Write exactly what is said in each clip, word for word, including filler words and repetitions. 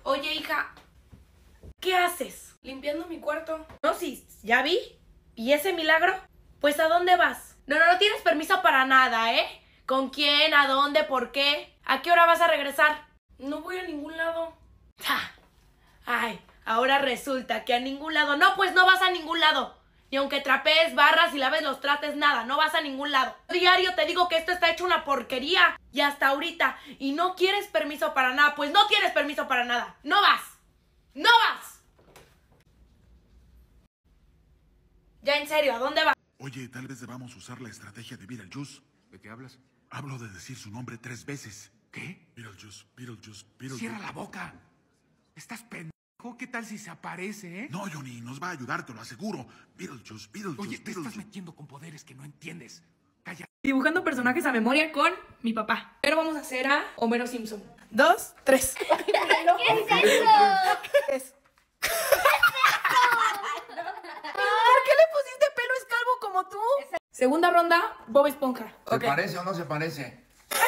Oye, hija, ¿qué haces? Limpiando mi cuarto. No, sí, ya vi. ¿Y ese milagro? Pues, ¿a dónde vas? No, no, no tienes permiso para nada, ¿eh? ¿Con quién? ¿A dónde? ¿Por qué? ¿A qué hora vas a regresar? No voy a ningún lado. ¡Ja! Ay, ahora resulta que a ningún lado. No, pues no vas a ningún lado. Y aunque trapees, barras y laves los trastes, nada, no vas a ningún lado. Diario te digo que esto está hecho una porquería. Y hasta ahorita. Y no quieres permiso para nada. Pues no tienes permiso para nada. No vas. ¡No vas! Ya en serio, ¿a dónde vas? Oye, tal vez debamos usar la estrategia de Beetlejuice. ¿De qué hablas? Hablo de decir su nombre tres veces. ¿Qué? Beetlejuice, Beetlejuice, Beetlejuice. ¡Cierra la boca! ¿Estás pendejo? ¿Qué tal si se aparece, eh? No, Johnny, nos va a ayudar, te lo aseguro. Beetlejuice, Beetlejuice, Oye, te Beetlejuice. estás metiendo con poderes que no entiendes. Calla. Dibujando personajes a memoria con mi papá. Pero vamos a hacer a Homero Simpson. Dos, tres. ¿Qué es eso? Es. ¿Por qué le pusiste pelo escalvo como tú? Segunda ronda, Bob Esponja. ¿Se Ok. parece o no se parece?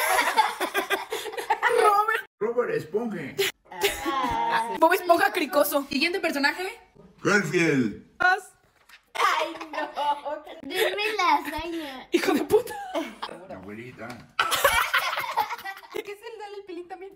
Robert. Robert Esponja. Bob Esponja cricoso. Siguiente personaje. Garfield. Dos. Ay, no. Dime lasaña. Hijo de puta. La abuelita. ¿Qué es el dale el pelín también?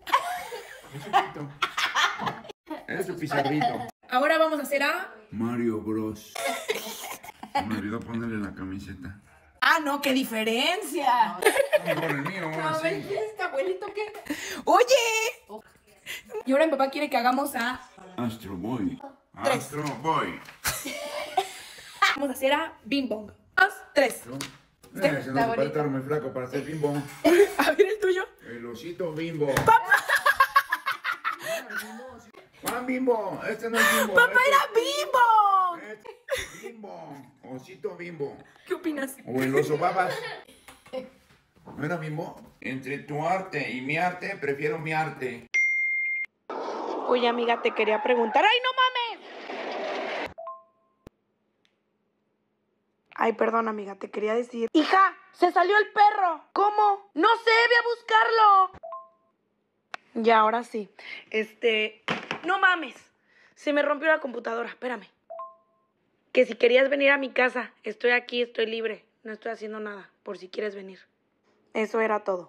Es su pizarrito. Ahora vamos a hacer a... Mario Bros. Me olvidó ponerle la camiseta. Ah, no, qué diferencia. Con el mío, ahora sí. ¿Este abuelito qué? ¡Oye! Y ahora mi papá quiere que hagamos a... Astro Boy. Tres. Astro Boy. Vamos a hacer a Bing Bong. Dos, tres. Eh, se nos Está puede bonito. estar muy flaco para ser Bimbo. A ver el tuyo. El osito Bimbo. Juan Bimbo. Este no es Bimbo. ¡Papá este era Bing Bong! es Bimbo. Osito Bimbo. ¿Qué opinas? O el oso babas. ¿No era Bimbo? Entre tu arte y mi arte, prefiero mi arte. Oye, amiga, te quería preguntar. ¡Ay, no mames! Ay, perdón, amiga, te quería decir. ¡Hija! ¡Se salió el perro! ¿Cómo? ¡No sé! ¡Ve a buscarlo! Ya, ahora sí. Este... ¡No mames! Se me rompió la computadora. Espérame. Que si querías venir a mi casa. Estoy aquí, estoy libre. No estoy haciendo nada. Por si quieres venir. Eso era todo.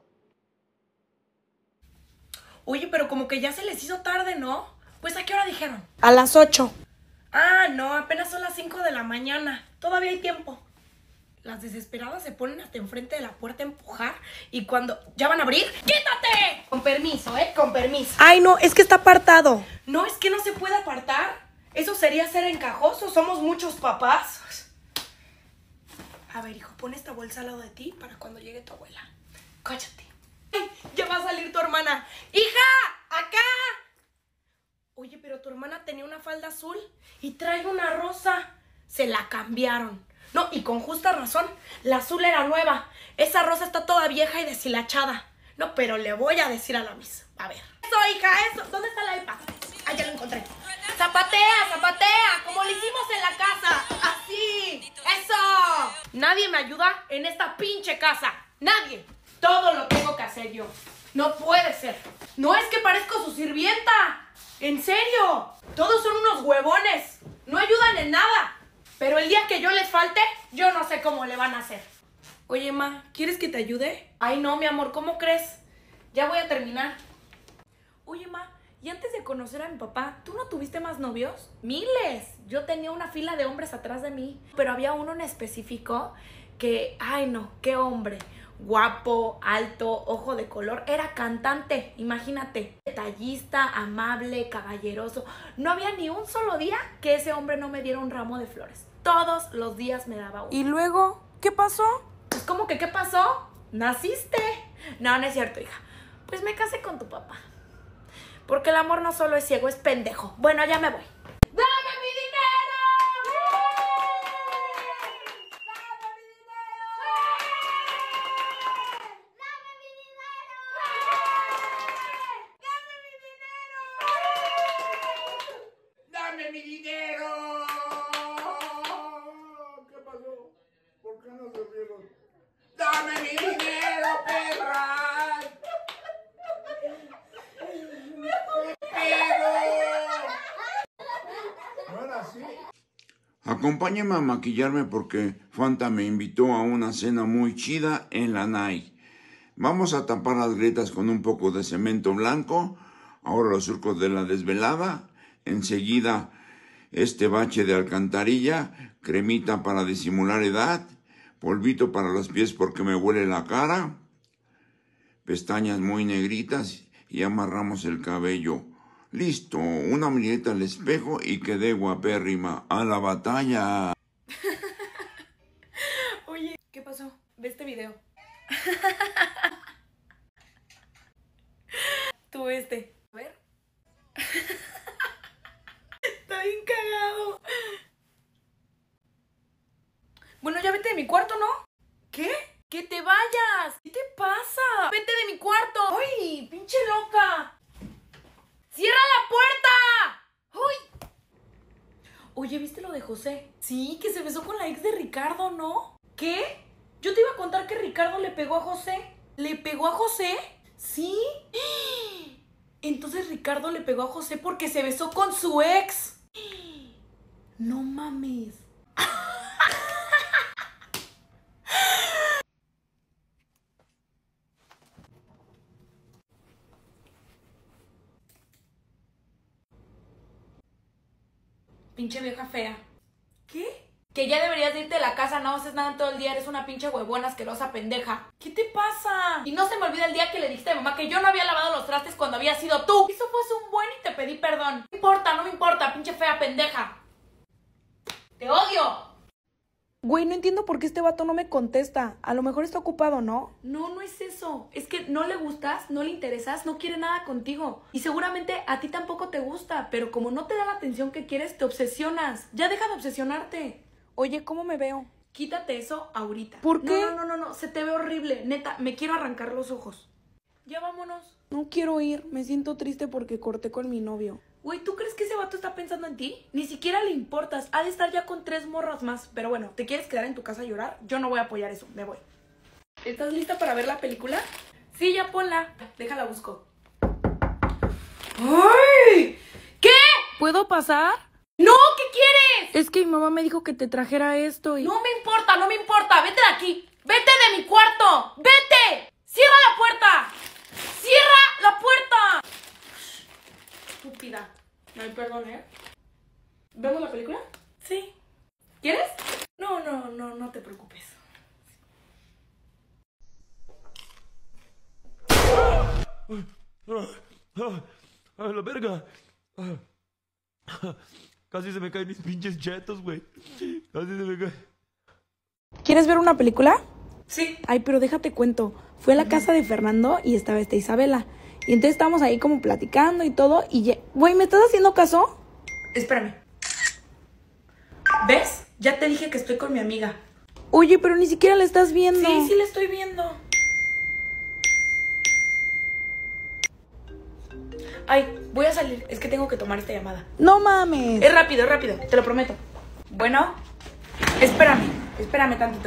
Oye, pero como que ya se les hizo tarde, ¿no? Pues, ¿a qué hora dijeron? A las ocho. Ah, no, apenas son las cinco de la mañana. Todavía hay tiempo. Las desesperadas se ponen hasta enfrente de la puerta a empujar y cuando ya van a abrir, ¡quítate! Con permiso, ¿eh? Con permiso. Ay, no, es que está apartado. No, es que no se puede apartar. Eso sería ser encajoso. Somos muchos papás. A ver, hijo, pon esta bolsa al lado de ti para cuando llegue tu abuela. Cállate. Ay, ya va a salir tu hermana. ¡Hija! ¡Acá! Oye, pero tu hermana tenía una falda azul y trae una rosa. Se la cambiaron. No, y con justa razón. La azul era nueva. Esa rosa está toda vieja y deshilachada. No, pero le voy a decir a la Miss. A ver. Eso, hija, eso. ¿Dónde está la iPad? Ah, ya lo encontré. Zapatea, zapatea, como lo hicimos en la casa. Así. ¡Eso! Nadie me ayuda en esta pinche casa. Nadie. Todo lo tengo que hacer yo. No puede ser. No es que parezco su sirvienta. En serio. Todos son unos huevones. No ayudan en nada. Pero el día que yo les falte, yo no sé cómo le van a hacer. Oye, ma, ¿quieres que te ayude? Ay, no, mi amor, ¿cómo crees? Ya voy a terminar. Oye, ma, y antes de conocer a mi papá, ¿tú no tuviste más novios? ¡Miles! Yo tenía una fila de hombres atrás de mí. Pero había uno en específico que, ay no, qué hombre. Guapo, alto, ojo de color. Era cantante, imagínate. Detallista, amable, caballeroso. No había ni un solo día que ese hombre no me diera un ramo de flores. Todos los días me daba uno. ¿Y luego? ¿Qué pasó? Pues, ¿cómo que qué pasó? ¿Naciste? No, no es cierto, hija. Pues me casé con tu papá. Porque el amor no solo es ciego, es pendejo. Bueno, ya me voy. ¡Dame mi dinero! ¡Dame mi dinero! ¿Qué pasó? ¿Por qué no se rieron? ¡Dame mi dinero, perra! ¡Pero! Acompáñame a maquillarme porque Fanta me invitó a una cena muy chida en la Nike. Vamos a tapar las grietas con un poco de cemento blanco. Ahora los surcos de la desvelada. Enseguida este bache de alcantarilla. Cremita para disimular edad. Polvito para los pies porque me huele la cara. Pestañas muy negritas y amarramos el cabello. Listo, una mirita al espejo y quedé guapérrima. ¡A la batalla! Oye, ¿qué pasó? Ve este video. Tú este. A ver. Está bien cagado. Bueno, ya vete de mi cuarto, ¿no? ¿Qué? ¡Que te vayas! ¿Qué te pasa? ¡Vete de mi cuarto! ¡Ay, pinche loca! ¡Cierra la puerta! ¡Uy! Oye, ¿viste lo de José? Sí, que se besó con la ex de Ricardo, ¿no? ¿Qué? Yo te iba a contar que Ricardo le pegó a José. ¿Le pegó a José? ¿Sí? Entonces Ricardo le pegó a José porque se besó con su ex. No mames. Pinche vieja fea. ¿Qué? Que ya deberías de irte de la casa, no haces nada en todo el día, eres una pinche huevona asquerosa pendeja. ¿Qué te pasa? Y no se me olvida el día que le dijiste a mamá que yo no había lavado los trastes cuando había sido tú. Eso fue hace un buen y te pedí perdón. No me importa, no me importa, pinche fea pendeja. ¡Te odio! Güey, no entiendo por qué este vato no me contesta. A lo mejor está ocupado, ¿no? No, no es eso. Es que no le gustas, no le interesas, no quiere nada contigo. Y seguramente a ti tampoco te gusta, pero como no te da la atención que quieres, te obsesionas. Ya deja de obsesionarte. Oye, ¿cómo me veo? Quítate eso ahorita. ¿Por qué? No, no, no, no, se te ve horrible. Neta, me quiero arrancar los ojos. Ya vámonos. No quiero ir, me siento triste porque corté con mi novio. Güey, ¿tú crees que ese vato está pensando en ti? Ni siquiera le importas, ha de estar ya con tres morras más. Pero bueno, ¿te quieres quedar en tu casa a llorar? Yo no voy a apoyar eso, me voy. ¿Estás lista para ver la película? Sí, ya ponla. Déjala busco. ¡Ay! ¿Qué? ¿Puedo pasar? ¡No! ¿Qué quieres? Es que mi mamá me dijo que te trajera esto y... No me importa, no me importa, vete de aquí. Vete de mi cuarto, vete. Cierra la puerta. Cierra la puerta. Estúpida. No hay perdón, ¿eh? ¿Vemos la película? Sí. ¿Quieres? No, no, no, no te preocupes. ¡Ah! ¡Ah! ¡Ah, la verga! ¡Ah! Casi se me caen mis pinches chetos, güey. Casi se me caen. ¿Quieres ver una película? Sí. Ay, pero déjate cuento. Fui a la casa de Fernando y estaba esta Isabela. Y entonces estábamos ahí como platicando y todo. Y ya... Güey, ¿me estás haciendo caso? Espérame. ¿Ves? Ya te dije que estoy con mi amiga. Oye, pero ni siquiera la estás viendo. Sí, sí la estoy viendo. Ay, voy a salir. Es que tengo que tomar esta llamada. No mames. Es rápido, es rápido. Te lo prometo. Bueno, espérame. Espérame tantito.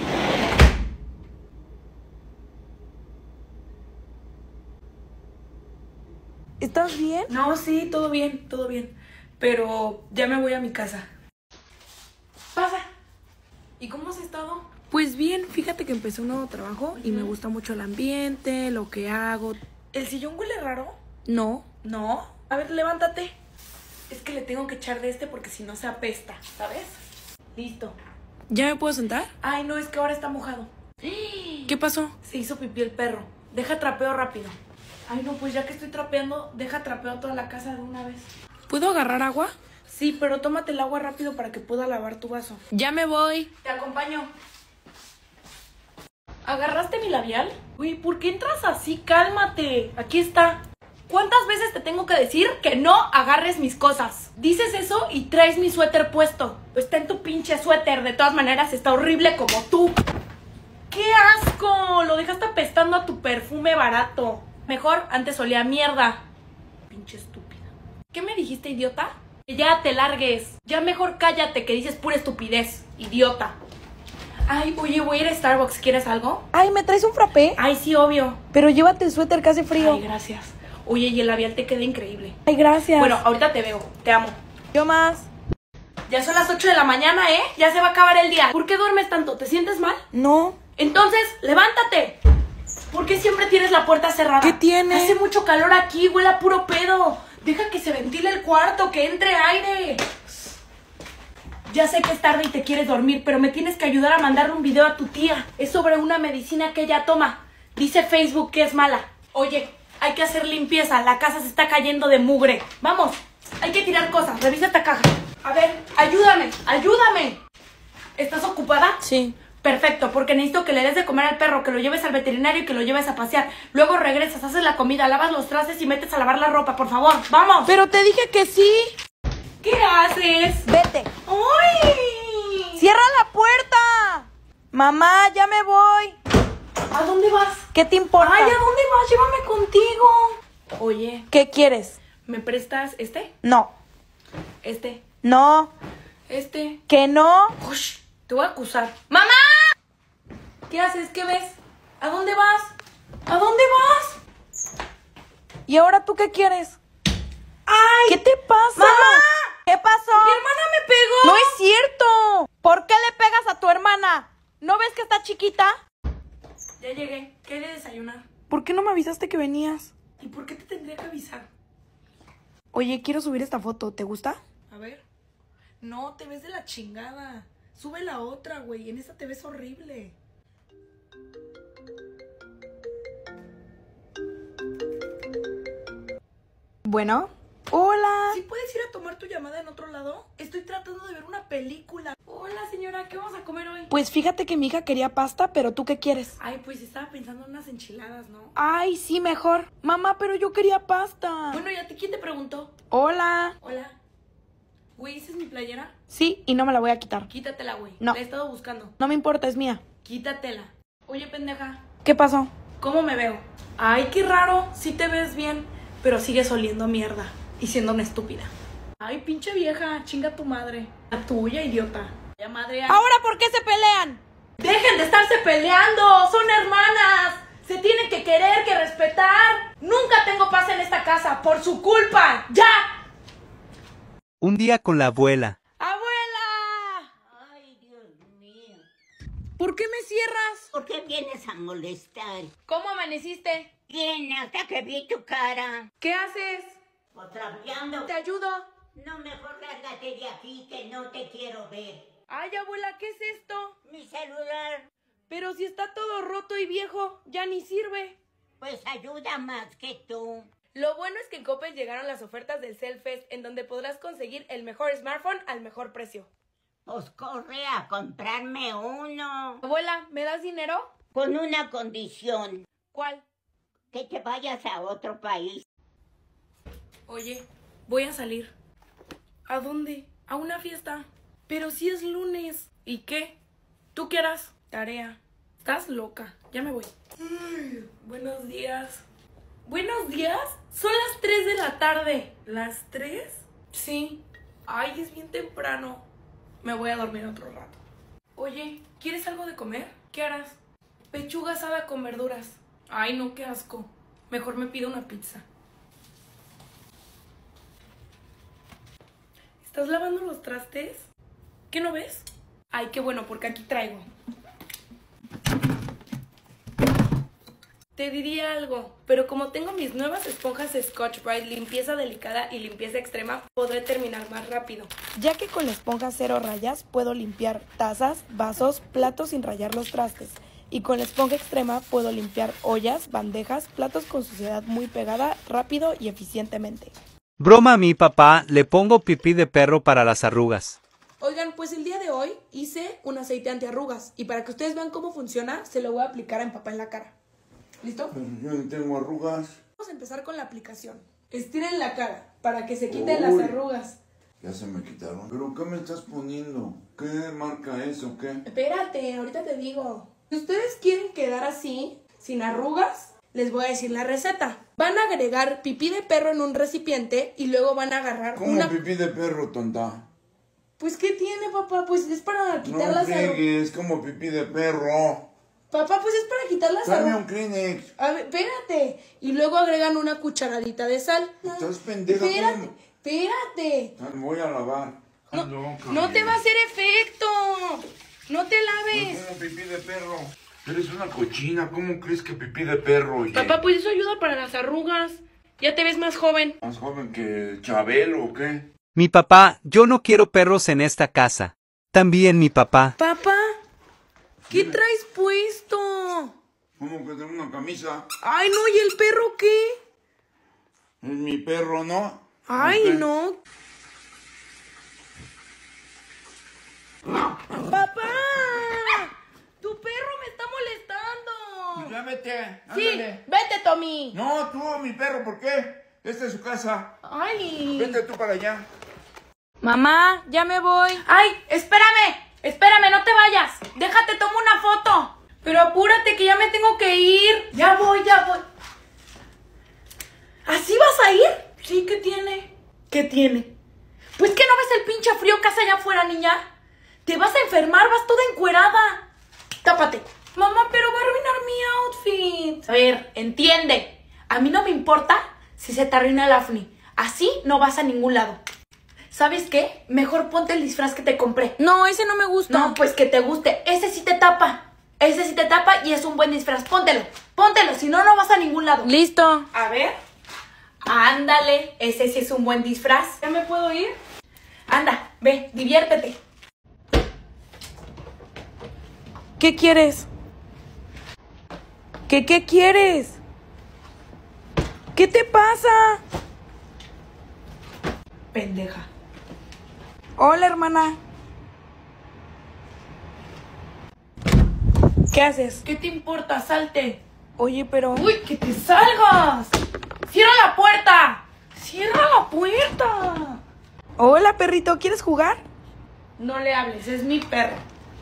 ¿Estás bien? No, sí, todo bien, todo bien. Pero ya me voy a mi casa. Pasa. ¿Y cómo has estado? Pues bien, fíjate que empecé un nuevo trabajo uh-huh. y me gusta mucho el ambiente, lo que hago. ¿El sillón huele raro? No. ¿No? A ver, levántate. Es que le tengo que echar de este porque si no se apesta, ¿sabes? Listo. ¿Ya me puedo sentar? Ay, no, es que ahora está mojado. ¿Qué pasó? Se hizo pipí el perro. Deja trapeo rápido. Ay, no, pues ya que estoy trapeando, deja trapeo toda la casa de una vez. ¿Puedo agarrar agua? Sí, pero tómate el agua rápido para que pueda lavar tu vaso. Ya me voy. Te acompaño. ¿Agarraste mi labial? Uy, ¿por qué entras así? Cálmate. Aquí está. ¿Cuántas veces te tengo que decir que no agarres mis cosas? Dices eso y traes mi suéter puesto. Pues está en tu pinche suéter. De todas maneras, está horrible como tú. ¡Qué asco! Lo dejaste apestando a tu perfume barato. Mejor antes olía a mierda. Pinche estúpida. ¿Qué me dijiste, idiota? Que ya te largues. Ya mejor cállate, que dices pura estupidez. Idiota. Ay, oye, voy a ir a Starbucks. ¿Quieres algo? Ay, ¿me traes un frappé? Ay, sí, obvio. Pero llévate el suéter que hace frío. Ay, gracias. Oye, y el labial te queda increíble. Ay, gracias. Bueno, ahorita te veo. Te amo. Yo más. Ya son las ocho de la mañana, ¿eh? Ya se va a acabar el día. ¿Por qué duermes tanto? ¿Te sientes mal? No. Entonces, levántate. ¿Por qué siempre tienes la puerta cerrada? ¿Qué tiene? Hace mucho calor aquí, huele a puro pedo. Deja que se ventile el cuarto, que entre aire. Ya sé que es tarde y te quieres dormir, pero me tienes que ayudar a mandarle un video a tu tía. Es sobre una medicina que ella toma. Dice Facebook que es mala. Oye, hay que hacer limpieza. La casa se está cayendo de mugre. Vamos, hay que tirar cosas. Revisa esta caja. A ver, ayúdame, ayúdame. ¿Estás ocupada? Sí. Perfecto, porque necesito que le des de comer al perro, que lo lleves al veterinario y que lo lleves a pasear. Luego regresas, haces la comida, lavas los trastes y metes a lavar la ropa, por favor. ¡Vamos! Pero te dije que sí. ¿Qué haces? Vete. ¡Ay! ¡Cierra la puerta! Mamá, ya me voy. ¿A dónde vas? ¿Qué te importa? Ay, ¿a dónde vas? Llévame contigo. Oye, ¿Qué quieres? ¿me prestas este? No. Este. No. Este. ¿Que no? Ush, te voy a acusar. ¡Mamá! ¿Qué haces? ¿Qué ves? ¿A dónde vas? ¿A dónde vas? ¿Y ahora tú qué quieres? ¡Ay! ¿Qué te pasa? ¡Mamá! ¿Qué pasó? ¡Mi hermana me pegó! No es cierto. ¿Por qué le pegas a tu hermana? ¿No ves que está chiquita? Ya llegué. ¿Qué hay de desayunar? ¿Por qué no me avisaste que venías? ¿Y por qué te tendría que avisar? Oye, quiero subir esta foto. ¿Te gusta? A ver. No, te ves de la chingada. Sube la otra, güey. En esta te ves horrible. Bueno. Hola. ¿Sí puedes ir a tomar tu llamada en otro lado? Estoy tratando de ver una película. Hola, señora. ¿Qué vamos a comer hoy? Pues fíjate que mi hija quería pasta, pero ¿tú qué quieres? Ay, pues estaba pensando en unas enchiladas, ¿no? Ay, sí, mejor. Mamá, pero yo quería pasta. Bueno, ¿y a ti quién te preguntó? Hola. Hola. Güey, ¿esa es mi playera? Sí, y no me la voy a quitar. Quítatela, güey. No. La he estado buscando. No me importa, es mía. Quítatela. Oye, pendeja. ¿Qué pasó? ¿Cómo me veo? Ay, qué raro. Sí te ves bien, pero sigues oliendo a mierda y siendo una estúpida. Ay, pinche vieja, chinga tu madre. La tuya, idiota. Ya madre. ay. ¿Ahora por qué se pelean? ¡Dejen de estarse peleando! ¡Son hermanas! ¡Se tienen que querer, que respetar! Nunca tengo paz en esta casa, por su culpa. ¡Ya! Un día con la abuela. ¡Abuela! Ay, Dios mío. ¿Por qué me cierras? ¿Por qué vienes a molestar? ¿Cómo amaneciste? Bien, hasta que vi tu cara. ¿Qué haces? Otraviando. ¿Te ayudo? No, mejor lárgate de aquí que no te quiero ver. Ay, abuela, ¿qué es esto? Mi celular, Pero si está todo roto y viejo, ya ni sirve. pues ayuda más que tú. Lo bueno es que en Coppel llegaron las ofertas del Cellfest, en donde podrás conseguir el mejor smartphone al mejor precio. Pues corre a comprarme uno. Abuela, ¿me das dinero? Con una condición. ¿Cuál? Que te vayas a otro país. Oye, voy a salir. ¿A dónde? A una fiesta. Pero si es lunes. ¿Y qué? ¿Tú qué harás? Tarea. Estás loca. Ya me voy. Ay, buenos días. ¿Buenos días? Son las tres de la tarde. ¿Las tres? Sí. Ay, es bien temprano. Me voy a dormir otro rato. Oye, ¿quieres algo de comer? ¿Qué harás? Pechuga asada con verduras. Ay, no, qué asco. Mejor me pido una pizza. ¿Estás lavando los trastes? ¿Qué no ves? Ay, qué bueno, porque aquí traigo. Te diría algo, pero como tengo mis nuevas esponjas Scotch Brite, limpieza delicada y limpieza extrema, podré terminar más rápido. Ya que con la esponja cero rayas puedo limpiar tazas, vasos, platos sin rayar los trastes. Y con la esponja extrema puedo limpiar ollas, bandejas, platos con suciedad muy pegada, rápido y eficientemente. Broma a mi papá, le pongo pipí de perro para las arrugas. Oigan, pues el día de hoy hice un aceite antiarrugas y para que ustedes vean cómo funciona, se lo voy a aplicar a mi papá en la cara. ¿Listo? Pero yo no tengo arrugas. Vamos a empezar con la aplicación. Estiren la cara para que se quiten las Uy. arrugas. Ya se me quitaron. ¿Pero qué me estás poniendo? ¿Qué marca es o qué? Espérate, ahorita te digo. Si ustedes quieren quedar así, sin arrugas, les voy a decir la receta. Van a agregar pipí de perro en un recipiente y luego van a agarrar ¿Cómo una... pipí de perro, tonta? Pues, ¿qué tiene, papá? Pues es para quitar No las arrugas. friegues, como pipí de perro. Papá, pues es para quitar las Dame arrugas. un Kleenex. A ver, espérate. Y luego agregan una cucharadita de sal. Estás pendeja. Espérate, ¿cómo? espérate. Ah, me voy a lavar. No, loca, no te mira. va a hacer efecto. No te laves. Es como pipí de perro. Eres una cochina. ¿Cómo crees que pipí de perro, oye? Papá, pues eso ayuda para las arrugas. Ya te ves más joven. ¿Más joven que Chabelo o qué? Mi papá, yo no quiero perros en esta casa. También mi papá. Papá, ¿qué traes puesto? ¿Cómo que tengo una camisa? Ay, no, ¿y el perro qué? Es mi perro, ¿no? Ay, ¿Qué? no. ¡Papá! ¡Tu perro me está molestando! Ya vete, Sí, ándale. vete, Tommy. No, tú, mi perro, ¿por qué? Esta es su casa. Ay. Vete tú para allá. Mamá, ya me voy. Ay, espérame, espérame, no te vayas. Déjate, tomo una foto. Pero apúrate que ya me tengo que ir. Ya voy, ya voy. ¿Así vas a ir? Sí, ¿qué tiene? ¿Qué tiene? Pues que no ves el pinche frío que hace allá afuera, niña. Te vas a enfermar, vas toda encuerada. Tápate. Mamá, pero va a arruinar mi outfit. A ver, entiende. A mí no me importa si se te arruina el outfit. Así no vas a ningún lado. ¿Sabes qué? Mejor ponte el disfraz que te compré. No, ese no me gusta. No, pues que te guste. Ese sí te tapa. Ese sí te tapa y es un buen disfraz. Póntelo. Póntelo, si no, no vas a ningún lado. Listo. A ver. Ándale. Ese sí es un buen disfraz. ¿Ya me puedo ir? Anda, ve, diviértete. ¿Qué quieres? ¿Qué, qué quieres? ¿Qué te pasa? Pendeja. Hola, hermana. ¿Qué haces? ¿Qué te importa? Salte. Oye, pero... ¡Uy, que te salgas! ¡Cierra la puerta! ¡Cierra la puerta! Hola, perrito. ¿Quieres jugar? No le hables, es mi perro.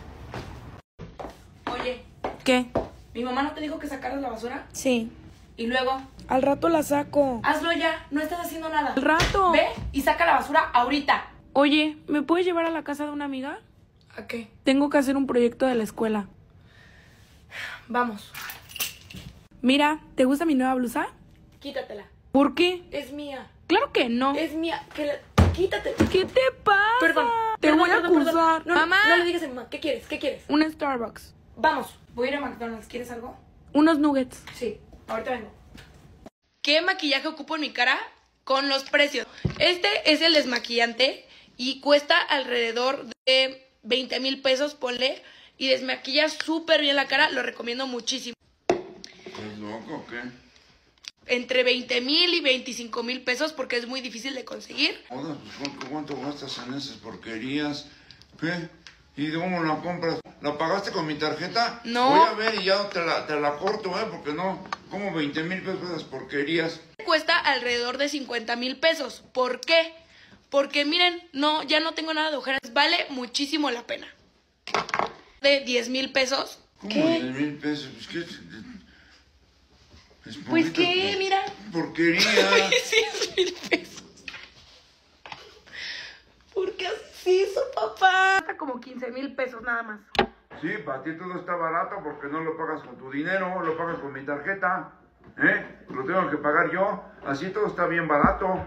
Oye. ¿Qué? ¿Mi mamá no te dijo que sacaras la basura? Sí. ¿Y luego? Al rato la saco. Hazlo ya, no estás haciendo nada. Al rato. Ve y saca la basura ahorita. Oye, ¿me puedes llevar a la casa de una amiga? ¿A qué? Tengo que hacer un proyecto de la escuela. Vamos. Mira, ¿te gusta mi nueva blusa? Quítatela. ¿Por qué? Es mía. Claro que no. Es mía. Que la... Quítate. ¿Qué te pasa? Perdón. Te perdón, voy a perdón, acusar. Perdón. No, mamá. No le digas a mamá. ¿Qué quieres? ¿Qué quieres? Un Starbucks. Vamos. Voy a ir a McDonald's. ¿Quieres algo? Unos nuggets. Sí. Ahorita vengo. ¿Qué maquillaje ocupo en mi cara? Con los precios. Este es el desmaquillante y cuesta alrededor de veinte mil pesos, ponle. Y desmaquilla súper bien la cara. Lo recomiendo muchísimo. ¿Estás loco o qué? Entre veinte mil y veinticinco mil pesos porque es muy difícil de conseguir. Hola, pues ¿cuánto, cuánto gastas en esas porquerías? ¿Qué? ¿Y cómo la compras? ¿La pagaste con mi tarjeta? No. Voy a ver y ya te la, te la corto, ¿eh? Porque no, como veinte mil pesos esas porquerías. Cuesta alrededor de cincuenta mil pesos. ¿Por qué? Porque miren, no, ya no tengo nada de ojeras. Vale muchísimo la pena. De diez mil pesos. ¿Cómo ¿Qué? diez mil pesos? Pues qué... Es Pues poquito, qué, pues, mira. Porquería. diez mil pesos. ¿Por qué haces eso, papá? Hasta como quince mil pesos nada más. Sí, para ti todo está barato porque no lo pagas con tu dinero, lo pagas con mi tarjeta. ¿Eh? Lo tengo que pagar yo. Así todo está bien barato.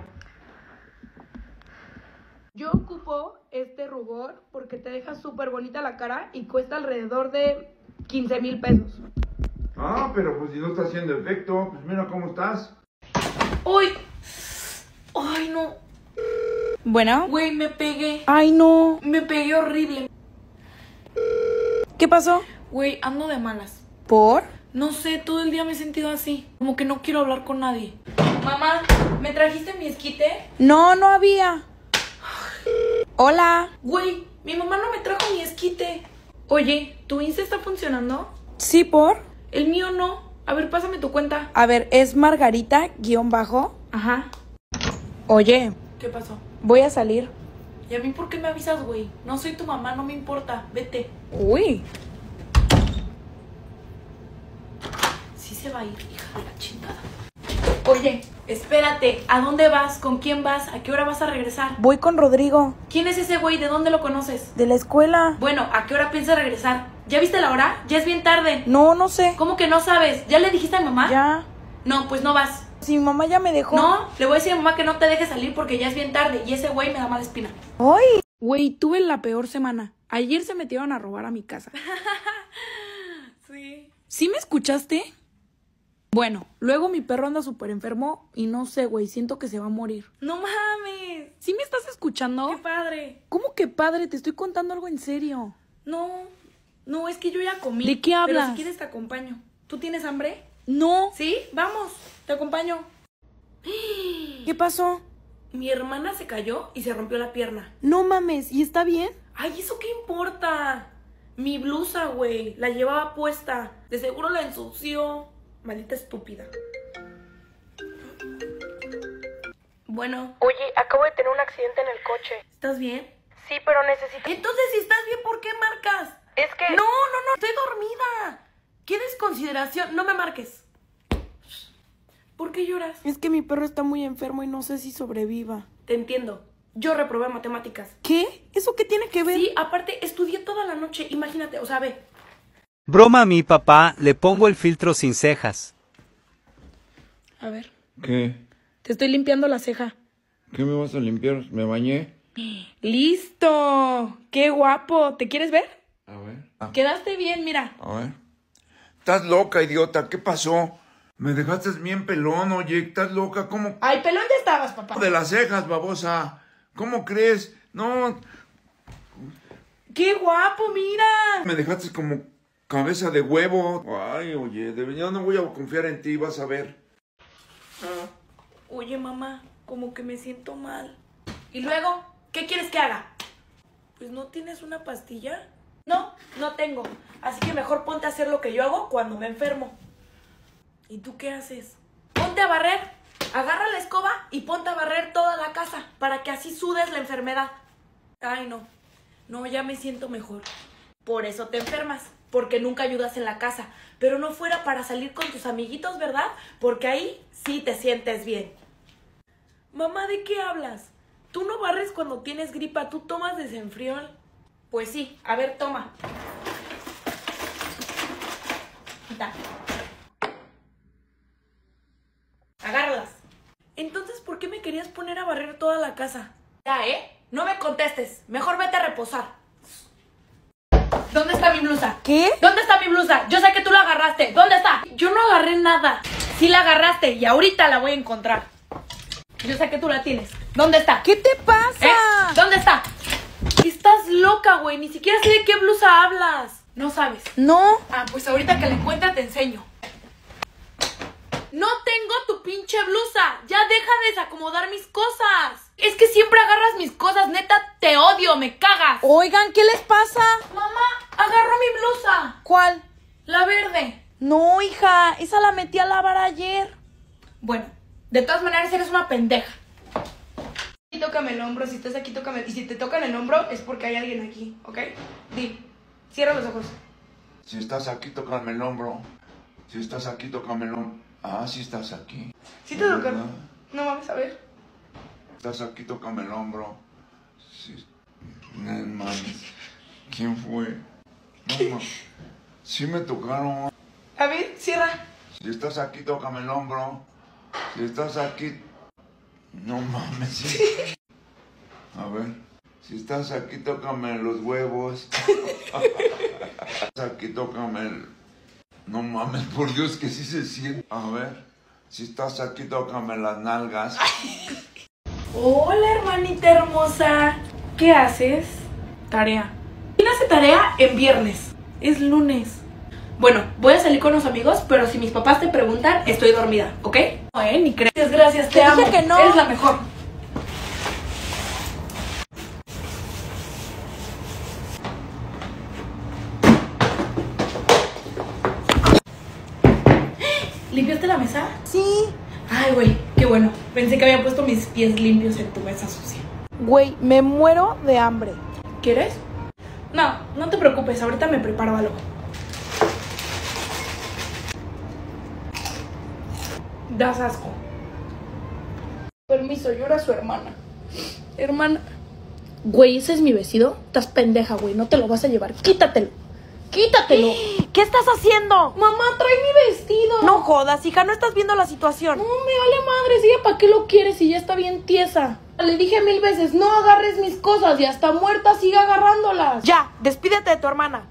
Yo ocupo este rubor porque te deja súper bonita la cara y cuesta alrededor de quince mil pesos. Ah, pero pues si no está haciendo efecto, pues mira cómo estás. ¡Uy! ¡Ay, no! Bueno. Güey, me pegué. Ay, no. Me pegué horrible. ¿Qué pasó? Güey, ando de malas. ¿Por? No sé, todo el día me he sentido así. Como que no quiero hablar con nadie. Mamá, ¿me trajiste mi esquite? No, no había. Hola. Güey, mi mamá no me trajo mi esquite. Oye, ¿tu Insta está funcionando? Sí, ¿por? El mío no. A ver, pásame tu cuenta. A ver, es Margarita guión bajo. Ajá. Oye, ¿Qué pasó? voy a salir. ¿Y a mí por qué me avisas, güey? No soy tu mamá, no me importa. Vete. Uy. Sí se va a ir, hija de la chingada. Oye, espérate. ¿A dónde vas? ¿Con quién vas? ¿A qué hora vas a regresar? Voy con Rodrigo. ¿Quién es ese güey? ¿De dónde lo conoces? De la escuela. Bueno, ¿a qué hora piensas regresar? ¿Ya viste la hora? Ya es bien tarde. No, no sé. ¿Cómo que no sabes? ¿Ya le dijiste a mi mamá? Ya. No, pues no vas. Si mi mamá ya me dejó. No, le voy a decir a mi mamá que no te deje salir porque ya es bien tarde y ese güey me da mala espina. ¡Ay! Güey, tuve la peor semana. Ayer se metieron a robar a mi casa. Sí. ¿Sí me escuchaste? Bueno, luego mi perro anda súper enfermo y no sé, güey, siento que se va a morir. ¡No mames! ¿Sí me estás escuchando? ¡Qué padre! ¿Cómo que padre? Te estoy contando algo en serio. No, no, es que yo ya comí. ¿De qué hablas? Pero si quieres te acompaño. ¿Tú tienes hambre? No. ¿Sí? Vamos, te acompaño. ¿Qué pasó? Mi hermana se cayó y se rompió la pierna. No mames, ¿y está bien? Ay, ¿eso qué importa? Mi blusa, güey, la llevaba puesta. De seguro la ensució. Maldita estúpida. Bueno. Oye, acabo de tener un accidente en el coche. ¿Estás bien? Sí, pero necesito... Entonces, si estás bien, ¿por qué marcas? Es que... No, no, no, estoy dormida. ¿Quieres consideración? No me marques. ¿Por qué lloras? Es que mi perro está muy enfermo y no sé si sobreviva. Te entiendo. Yo reprobé matemáticas. ¿Qué? ¿Eso qué tiene que ver? Sí, aparte, estudié toda la noche. Imagínate, o sea, ve. Broma a mi papá, le pongo el filtro sin cejas. A ver. ¿Qué? Te estoy limpiando la ceja. ¿Qué me vas a limpiar? ¿Me bañé? ¡Listo! ¡Qué guapo! ¿Te quieres ver? A ver. Ah, Quedaste bien, mira. a ver. Estás loca, idiota. ¿Qué pasó? Me dejaste bien pelón, oye. ¿Estás loca? ¿Cómo? Ay, pelón ya estabas, papá. De las cejas, babosa. ¿Cómo crees? No, ¡Qué guapo, mira! me dejaste como cabeza de huevo. Ay, oye, de verdad no voy a confiar en ti, vas a ver. Oye, mamá, como que me siento mal. ¿Y luego? ¿Qué quieres que haga? Pues, ¿no tienes una pastilla? No, no tengo. Así que mejor ponte a hacer lo que yo hago cuando me enfermo. ¿Y tú qué haces? Ponte a barrer. Agarra la escoba y ponte a barrer toda la casa para que así sudes la enfermedad. Ay, no. No, ya me siento mejor. Por eso te enfermas, porque nunca ayudas en la casa. Pero no fuera para salir con tus amiguitos, ¿verdad? Porque ahí sí te sientes bien. Mamá, ¿de qué hablas? Tú no barres cuando tienes gripa, tú tomas desenfriol. Pues sí, a ver, toma. Da. Agárralas. Entonces, ¿por qué me querías poner a barrer toda la casa? Ya, ¿eh? No me contestes. Mejor vete a reposar. ¿Dónde está mi blusa? ¿Qué? ¿Dónde está mi blusa? Yo sé que tú la agarraste. ¿Dónde está? Yo no agarré nada. Sí la agarraste y ahorita la voy a encontrar. Yo sé que tú la tienes. ¿Dónde está? ¿Qué te pasa? ¿Eh? ¿Dónde está? Estás loca, güey. Ni siquiera sé de qué blusa hablas. No sabes. No. Ah, pues ahorita que la encuentre te enseño. No tengo tu pinche blusa. Ya deja de desacomodar mis cosas. Es que siempre agarras mis cosas. Neta, te odio, me cagas. Oigan, ¿qué les pasa? Mamá, agarró mi blusa. ¿Cuál? La verde. No, hija, esa la metí a lavar ayer. Bueno, de todas maneras eres una pendeja. Y tócame el hombro, si estás aquí, tócame. Y si te tocan el hombro es porque hay alguien aquí, ¿ok? Di, cierra los ojos. Si estás aquí, tócame el hombro. Si estás aquí, tócame el hombro. Ah, sí estás aquí. ¿Sí te tocan? No mames, a ver. Estás aquí, tócame el hombro. Sí. No mames. ¿Quién fue? No mames. Sí me tocaron. A ver, cierra. Si estás aquí, tócame el hombro. Si estás aquí... No mames. ¿Sí? A ver. Si estás aquí, tócame los huevos. Aquí, tócame el... No mames, por Dios que sí se siente. A ver. Si estás aquí, tócame las nalgas. Hola, hermanita hermosa. ¿Qué haces? Tarea. ¿Quién hace tarea en viernes? Es lunes. Bueno, voy a salir con los amigos, pero si mis papás te preguntan, estoy dormida, ¿ok? No, eh, ni crees. Gracias, te, Te amo. dije que no. Eres la mejor. ¿Limpiaste la mesa? Sí. Ay, güey, qué bueno. Pensé que había puesto mis pies limpios en tu mesa sucia. Güey, me muero de hambre. ¿Quieres? No, no te preocupes, ahorita me preparo algo. Das asco. Permiso, llora su hermana. Hermana. Güey, ¿ese es mi vestido? Estás pendeja, güey, no te lo vas a llevar. Quítatelo. Quítatelo. ¿Qué estás haciendo? Mamá, trae mi vestido. No jodas, hija, no estás viendo la situación. No, me vale madre, ¿sí? ¿Para qué lo quieres si ya está bien tiesa? Le dije mil veces, no agarres mis cosas y hasta muerta sigue agarrándolas. Ya, despídete de tu hermana.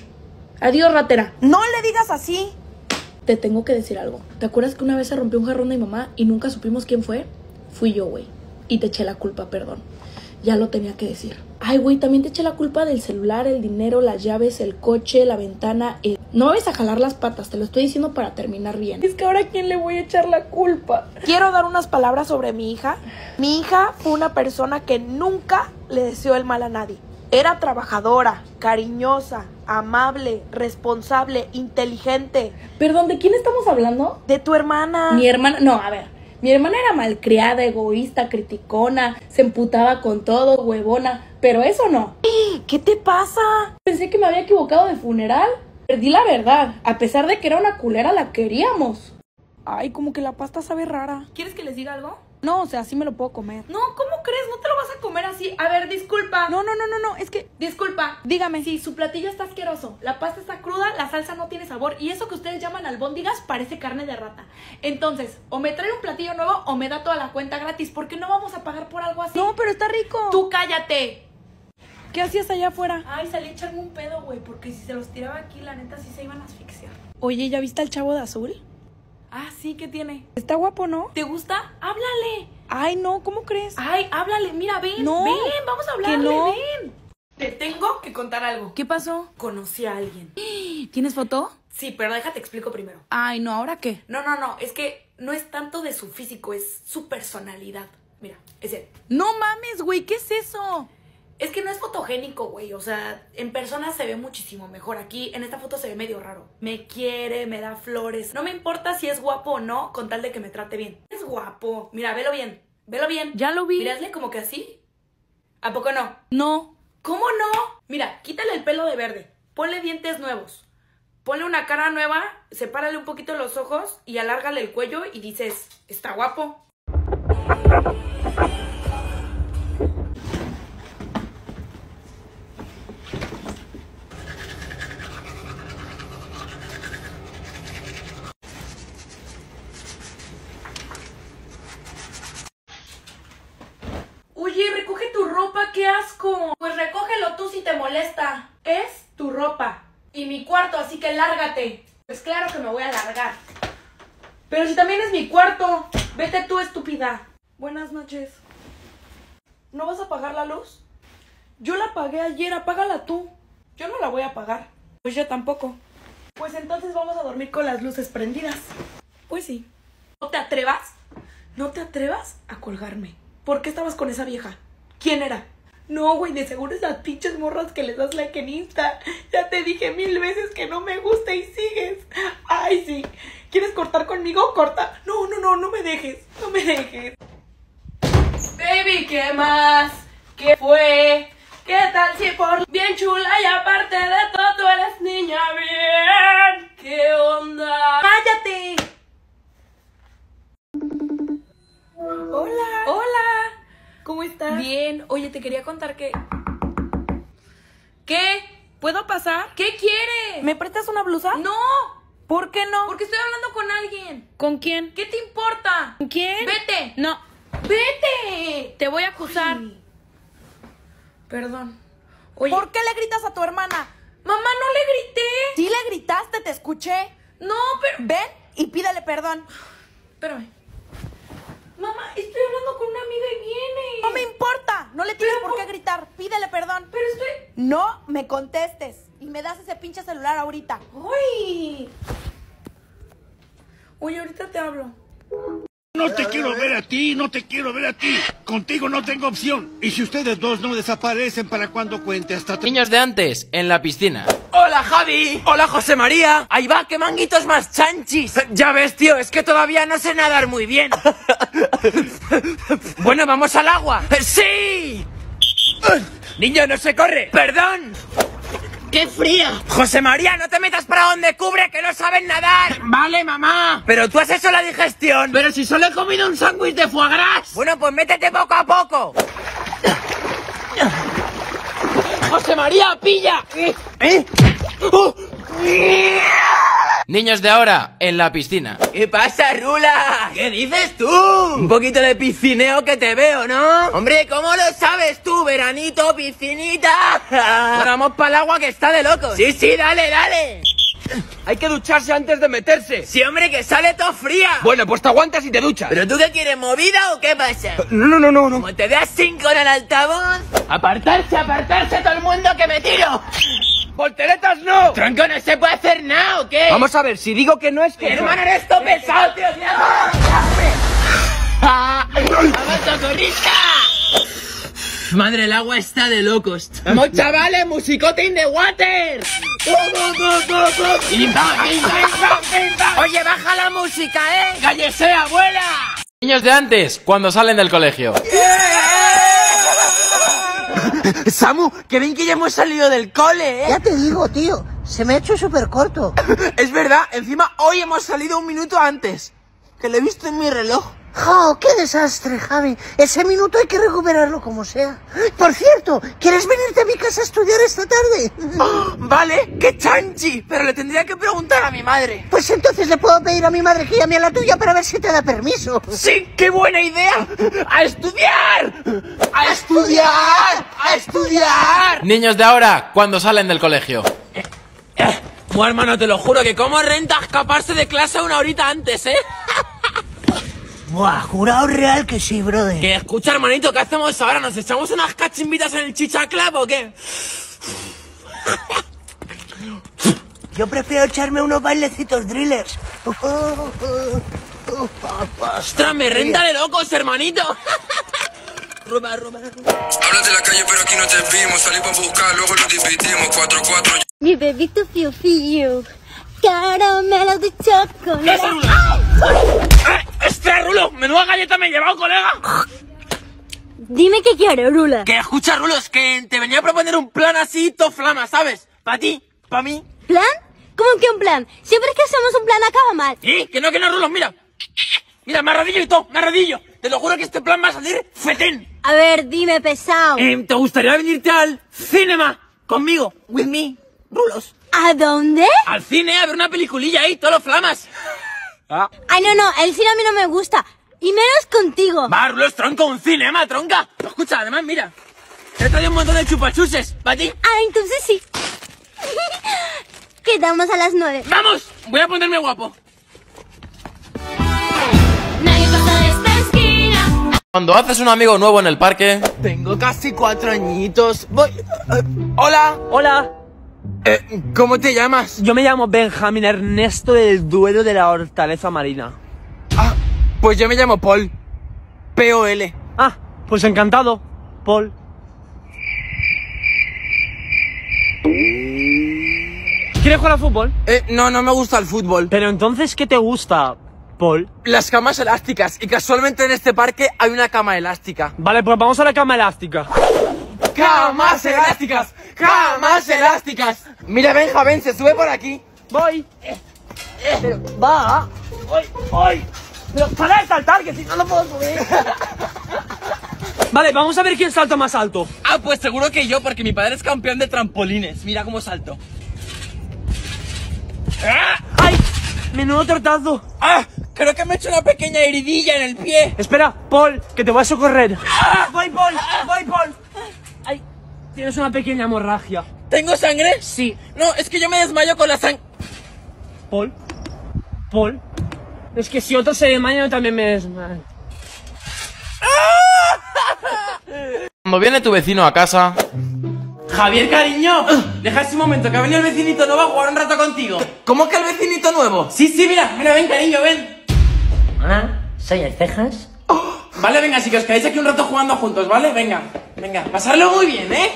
Adiós, ratera. No le digas así. Te tengo que decir algo. ¿Te acuerdas que una vez se rompió un jarrón de mi mamá y nunca supimos quién fue? Fui yo, güey. Y te eché la culpa, perdón. Ya lo tenía que decir. Ay, güey, también te eché la culpa del celular, el dinero, las llaves, el coche, la ventana. El... No me vayas a jalar las patas, te lo estoy diciendo para terminar bien. Es que ahora, ¿a quién le voy a echar la culpa? Quiero dar unas palabras sobre mi hija. Mi hija fue una persona que nunca le deseó el mal a nadie. Era trabajadora, cariñosa, amable, responsable, inteligente. Perdón, ¿de quién estamos hablando? De tu hermana. Mi hermana... No, a ver. Mi hermana era malcriada, egoísta, criticona, se emputaba con todo, huevona, pero eso no. ¿Qué te pasa? Pensé que me había equivocado de funeral. Perdí la verdad, a pesar de que era una culera, la queríamos. Ay, como que la pasta sabe rara. ¿Quieres que les diga algo? No, o sea, sí me lo puedo comer. No, ¿cómo crees? No te lo vas a comer así. A ver, disculpa. No, no, no, no, no, es que... Disculpa. Dígame. Sí, su platillo está asqueroso. La pasta está cruda, la salsa no tiene sabor. Y eso que ustedes llaman albóndigas parece carne de rata. Entonces, o me trae un platillo nuevo o me da toda la cuenta gratis. Porque no vamos a pagar por algo así. No, pero está rico. Tú cállate. ¿Qué hacías allá afuera? Ay, salí a echarme un pedo, güey. Porque si se los tiraba aquí, la neta sí se iban a asfixiar. Oye, ¿ya viste al chavo de azul? Ah, sí, ¿qué tiene? Está guapo, ¿no? ¿Te gusta? Háblale. Ay, no, ¿cómo crees? Ay, háblale, mira, ven, no, ven, vamos a hablarle, que no. ven. Te tengo que contar algo. ¿Qué pasó? Conocí a alguien. ¿Tienes foto? Sí, pero déjate explico primero. Ay, no, ¿ahora qué? No, no, no, es que no es tanto de su físico, es su personalidad. Mira, es él. No mames, güey, ¿qué es eso? Es que no es fotogénico, güey, o sea, en persona se ve muchísimo mejor. Aquí, en esta foto se ve medio raro. Me quiere, me da flores. No me importa si es guapo o no, con tal de que me trate bien. Es guapo. Mira, velo bien, velo bien. Ya lo vi. Mírasle como que así. ¿A poco no? No. ¿Cómo no? Mira, quítale el pelo de verde, ponle dientes nuevos, ponle una cara nueva, sepárale un poquito los ojos y alárgale el cuello y dices, está guapo. Oye, recoge tu ropa, qué asco. Pues recógelo tú si te molesta. Es tu ropa. Y mi cuarto, así que lárgate. Pues claro que me voy a largar. Pero si también es mi cuarto. Vete tú, estúpida. Buenas noches. ¿No vas a apagar la luz? Yo la apagué ayer, apágala tú. Yo no la voy a apagar. Pues yo tampoco. Pues entonces vamos a dormir con las luces prendidas. Pues sí. ¿No te atrevas? ¿No te atrevas a colgarme? ¿Por qué estabas con esa vieja? ¿Quién era? No, güey, de seguro esas pinches morras que les das like en Insta. Ya te dije mil veces que no me gusta y sigues. Ay, sí. ¿Quieres cortar conmigo? Corta. No, no, no, no me dejes. No me dejes. Baby, ¿qué más? ¿Qué fue? ¿Qué tal si por bien chula y aparte de todo tú eres niña bien? ¿Qué onda? ¡Cállate! Hola. Hola. ¿Cómo estás? Bien. Oye, te quería contar que... ¿Qué? ¿Puedo pasar? ¿Qué quieres? ¿Me prestas una blusa? No. ¿Por qué no? Porque estoy hablando con alguien. ¿Con quién? ¿Qué te importa? ¿Con quién? Vete. No. Vete. Te voy a acusar. Ay. Perdón. Oye. ¿Por qué le gritas a tu hermana? Mamá, no le grité. Sí le gritaste, te escuché. No, pero... Ven y pídele perdón. Espérame. Mamá, estoy hablando con una amiga y viene. No me importa. No le tienes Pero por por- qué gritar. Pídele perdón. Pero estoy... No me contestes. Y me das ese pinche celular ahorita. ¡Uy! Oye, ahorita te hablo. No te quiero ver a ti, no te quiero ver a ti. Contigo no tengo opción. Y si ustedes dos no desaparecen para cuando cuente hasta tres... Niños de antes, en la piscina. ¡Hola, Javi! ¡Hola, José María! ¡Ahí va, qué manguitos más chanchis! Ya ves, tío, es que todavía no sé nadar muy bien. Bueno, ¿vamos al agua? ¡Sí! Niño, no se corre. ¡Perdón! ¡Qué frío! José María, no te metas para donde cubre, que no saben nadar. Vale, mamá. Pero tú has hecho la digestión. Pero si solo he comido un sándwich de foie gras. Bueno, pues métete poco a poco. José María, pilla. ¿Eh? Oh. Niños de ahora, en la piscina. ¿Qué pasa, Rula? ¿Qué dices tú? Un poquito de piscineo que te veo, ¿no? Hombre, ¿cómo lo sabes tú? Veranito, piscinita. Bueno, vamos para el agua que está de locos. Sí, sí, dale, dale. Hay que ducharse antes de meterse. Sí, hombre, que sale todo fría. Bueno, pues te aguantas y te duchas. ¿Pero tú qué quieres, movida o qué pasa? No, no, no, no, no. Como te das cinco en el altavoz. Apartarse, apartarse todo el mundo que me tiro. ¡Volteretas no! Tronco, no se puede hacer nada, ¿o qué? Vamos a ver, si digo que no es que... Hermano, eres todo pesado, tío. ¡Vamos, socorrista! Madre, el agua está de locos. ¡Vamos, chavales! ¡Musicote in the water! Oye, baja la música, ¿eh? ¡Cállese, abuela! Niños de antes, cuando salen del colegio. Samu, que bien que ya hemos salido del cole, ¿eh? Ya te digo, tío, se me ha hecho súper corto. Es verdad, encima hoy hemos salido un minuto antes. Que lo he visto en mi reloj. ¡Oh, qué desastre, Javi! Ese minuto hay que recuperarlo como sea. Por cierto, ¿quieres venirte a mi casa a estudiar esta tarde? Oh, vale, qué chanchi, pero le tendría que preguntar a mi madre. Pues entonces le puedo pedir a mi madre que llame a la tuya para ver si te da permiso. ¡Sí, qué buena idea! ¡A estudiar! ¡A estudiar! ¡A estudiar! Niños de ahora, cuando salen del colegio. Eh, eh. Bueno, hermano, te lo juro que como renta escaparse de clase una horita antes, ¿eh? Buah, jurado real que sí, brother. Que escucha, hermanito, ¿qué hacemos ahora? ¿Nos echamos unas cachimbitas en el Chicha Club o qué? Yo prefiero echarme unos bailecitos drillers. ¡Ostras, me renta de locos, hermanito! Roba, roba, roba. Hablas de la calle, pero aquí no te vimos. Salí para buscar, luego lo dividimos. cuatro cuatro. Mi bebito fiu fiu. Caramelo de chocolate. ¡Eso, Rulo! ¡Espera, Rulo! ¡Menuda galleta me he llevado, colega! Dime qué quieres, Rula. Que escucha, Rulo, es que te venía a proponer un plan así, to flama, ¿sabes? Pa' ti, pa' mí. ¿Plan? ¿Cómo que un plan? Siempre que hacemos un plan acaba mal. ¿Y? Que no, que no, Rulo, mira. Mira, me arrodillo y todo, me arrodillo. Te lo juro que este plan va a salir fetén. A ver, dime, pesado. Eh, ¿Te gustaría venirte al cinema conmigo? With me, Rulos. ¿A dónde? Al cine, a ver una peliculilla ahí, todos los flamas. Ah. Ay, no, no, el cine a mí no me gusta. Y menos contigo. Va, Rulos, tronco, un cinema, tronca. Escucha, además, mira. Te he traído un montón de chupachuses, ¿para ti? Ah, entonces sí. Quedamos a las nueve. ¡Vamos! Voy a ponerme guapo. Nadie pasa de esta esquina. Cuando haces un amigo nuevo en el parque. Tengo casi cuatro añitos. Voy... Uh, hola. Hola. Eh, ¿Cómo te llamas? Yo me llamo Benjamín Ernesto del Duero de la Hortaleza Marina. Ah, pues yo me llamo Paul. P O L. Ah, pues encantado, Paul. ¿Quieres jugar al fútbol? Eh, no, no me gusta el fútbol. Pero entonces, ¿qué te gusta, Paul? Las camas elásticas. Y casualmente en este parque hay una cama elástica. Vale, pues vamos a la cama elástica. ¡Camas elásticas! ¡Camas elásticas! Mira, Benja, ven, se sube por aquí. Voy. Eh, eh. Pero, va. ¡Voy, voy! Pero para de saltar, que si no, no puedo subir. Vale, vamos a ver quién salta más alto. Ah, pues seguro que yo, porque mi padre es campeón de trampolines. Mira cómo salto. ¡Ay! ¡Menudo tortazo! ¡Ah! Creo que me he hecho una pequeña heridilla en el pie. Espera, Paul, que te voy a socorrer. ¡Ah! ¡Voy, Paul! ¡Voy, Paul! ¡Ay! Tienes una pequeña hemorragia. ¿Tengo sangre? Sí. No, es que yo me desmayo con la sangre. Paul. Paul. Es que si otro se desmaya, yo también me desmayo. Cuando viene tu vecino a casa. Javier, cariño, deja ese momento, que ha venido el vecinito nuevo a jugar un rato contigo. ¿Cómo que el vecinito nuevo? Sí, sí, mira, mira, ven, cariño, ven. Hola, soy el Cejas. Oh, vale, venga, si que os quedáis aquí un rato jugando juntos, ¿vale? Venga, venga, pasarlo muy bien, ¿eh?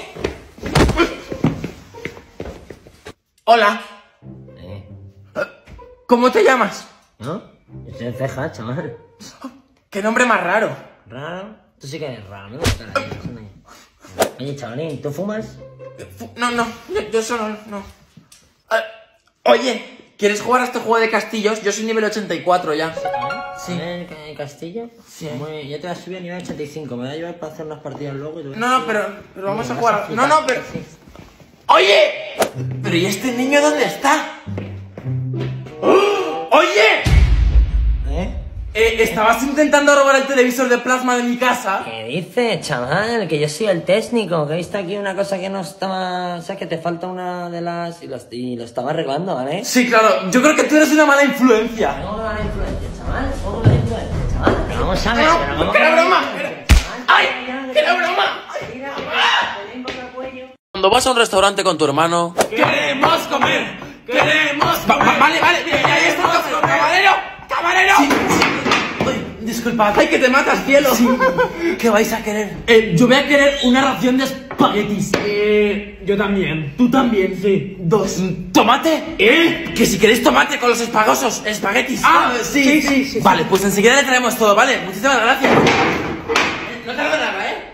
Hola. Eh. ¿Cómo te llamas? ¿No? Yo soy el Cejas, chaval. ¿Qué nombre más raro? ¿Raro? Tú sí que eres raro, ¿no? Oye, chavalín, ¿tú fumas? No, no, yo, yo solo no. Uh, oye, ¿quieres jugar a este juego de castillos? Yo soy nivel ochenta y cuatro ya. Sí. ¿En el castillo? Sí. Muy, yo te voy a subir a nivel ochenta y cinco. Me voy a llevar para hacer unas partidas luego. Y te voy a no, no, subir. pero, pero vamos Me a jugar. a No, no, pero. Sí. ¡Oye! ¿Pero y este niño dónde está? ¡Oh! que estabas intentando robar el televisor de plasma de mi casa. ¿Qué dices, chaval? Que yo soy el técnico, que he visto aquí una cosa que no estaba... O sea, que te falta una de las... Y lo, y lo estaba arreglando, ¿vale? Sí, claro, yo creo que tú eres una mala influencia. ¿Cómo mala influencia, chaval? ¿Cómo mala influencia, chaval? Pero vamos a ver, No, pero vamos que era a ver. broma. ¡Ay! ¡Que era broma! Cuando vas a un restaurante con tu hermano... ¡Queremos comer! ¡Queremos comer! Va, va, vale, vale, mira, ya está, camarero, camarero. Sí, sí. Uy, disculpad. ¡Ay, que te matas, cielo! Sí. ¿Qué vais a querer? Eh, yo voy a querer una ración de espaguetis. Eh, yo también. ¿Tú también? Sí. Dos. ¿Tomate? ¿Eh? Que si queréis tomate con los espagosos, espaguetis. Ah, sí, sí, sí, sí. Vale, pues enseguida le traemos todo, ¿vale? Muchísimas gracias. No tarda nada, ¿eh?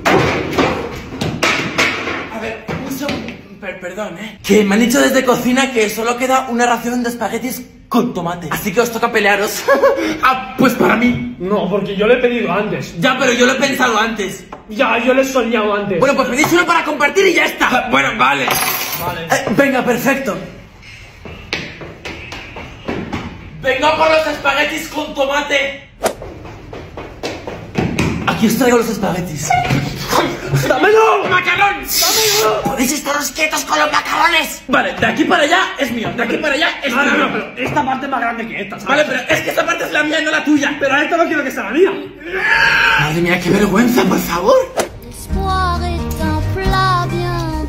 A ver, un segundo. Per perdón, ¿eh? Que me han dicho desde cocina que solo queda una ración de espaguetis con tomate. Así que os toca pelearos. Ah, pues para mí. No, porque yo lo he pedido antes. Ya, pero yo lo he pensado antes. Ya, yo lo he soñado antes. Bueno, pues pedís uno para compartir y ya está. Bueno, vale. Vale. Eh, venga, perfecto. Venga por los espaguetis con tomate. Aquí os traigo los espaguetis. ¡Dámelo! ¡Macarrón! ¡Dámelo! ¡Podéis estaros quietos con los macarrones! Vale, de aquí para allá es mío, de aquí para allá es No, mío. no, no, pero esta parte es más grande que esta, ¿sabes? Vale, pero es que esta parte es la mía y no la tuya. Pero esta no quiero que sea la mía. Madre mía, qué vergüenza, por favor. L'espoir est un plat bien.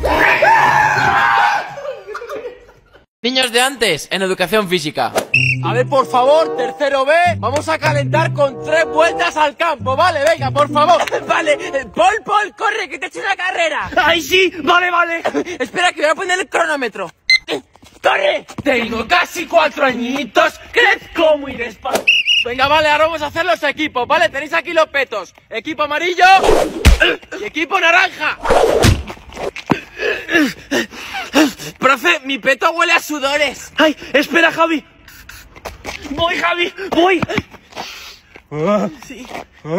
Niños de antes, en educación física. A ver, por favor, tercero B, vamos a calentar con tres vueltas al campo, ¿vale? Venga, por favor. Vale, Paul, Paul, corre, que te eche una carrera. ¡Ay, sí! Vale, vale. Espera, que voy a poner el cronómetro. ¡Corre! Tengo casi cuatro añitos, crezco muy despacio. Venga, vale, ahora vamos a hacer los equipos, ¿vale? Tenéis aquí los petos. Equipo amarillo y equipo naranja. Profe, mi peto huele a sudores. ¡Ay, espera, Javi! ¡Voy, Javi! ¡Voy! Sí.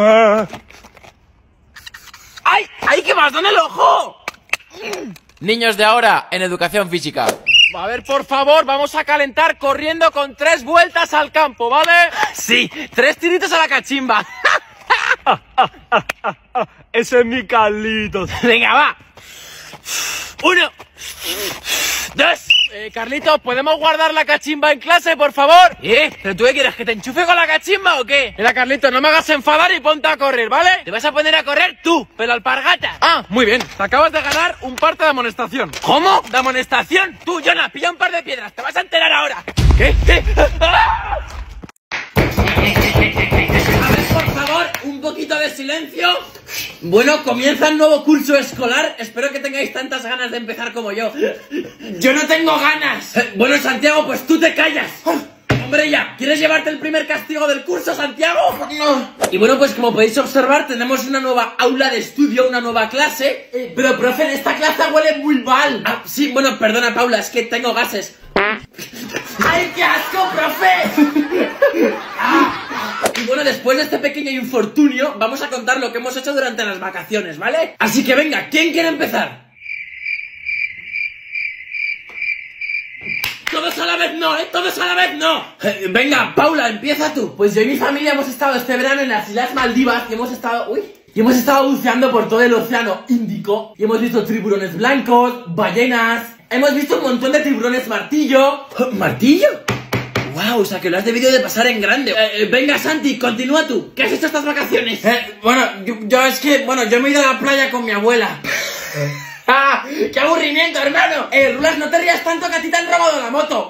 ¡Ay! ¡Ay, qué más! ¡Dónde el ojo! Niños de ahora, en educación física. A ver, por favor, vamos a calentar corriendo con tres vueltas al campo, ¿vale? Sí, tres tiritos a la cachimba. Ese es mi Carlitos. Venga, va. Uno. Dos. Eh, Carlitos, ¿podemos guardar la cachimba en clase, por favor? ¿Eh? ¿Pero tú qué quieres? ¿Que te enchufe con la cachimba o qué? Mira, Carlitos, no me hagas enfadar y ponte a correr, ¿vale? Te vas a poner a correr tú, pero alpargata. Ah, muy bien. Te acabas de ganar un parte de amonestación. ¿Cómo? ¿De amonestación? Tú, Jonah, pilla un par de piedras. Te vas a enterar ahora. ¿Qué? ¿Qué? ¡Ah! A ver, por favor, un poquito de silencio. Bueno, comienza el nuevo curso escolar. Espero que tengáis tantas ganas de empezar como yo. Yo no tengo ganas. Eh, bueno, Santiago, pues tú te callas. Hombre, ya, ¿quieres llevarte el primer castigo del curso, Santiago? No. Y bueno, pues como podéis observar, tenemos una nueva aula de estudio, una nueva clase. Eh, pero, profe, en esta clase huele muy mal. Ah, sí, bueno, perdona, Paula, es que tengo gases. ¡Ay, qué asco, profe! Ah. Y bueno, después de este pequeño infortunio, vamos a contar lo que hemos hecho durante las vacaciones, ¿vale? Así que venga, ¿quién quiere empezar? Todos a la vez no, ¿eh? Todos a la vez no. Eh, venga, Paula, empieza tú. Pues yo y mi familia hemos estado este verano en las Islas Maldivas y hemos estado... Uy... Y hemos estado buceando por todo el océano Índico. Y hemos visto tiburones blancos, ballenas... Hemos visto un montón de tiburones martillo. ¿Martillo? Wow, o sea que lo has debido de pasar en grande. Eh, eh, venga, Santi, continúa tú. ¿Qué has hecho estas vacaciones? Eh, bueno, yo, yo es que... Bueno, yo me he ido a la playa con mi abuela. ¡Ah! ¡Qué aburrimiento, hermano! Eh, Rulas, no te rías tanto que a ti te han robado la moto.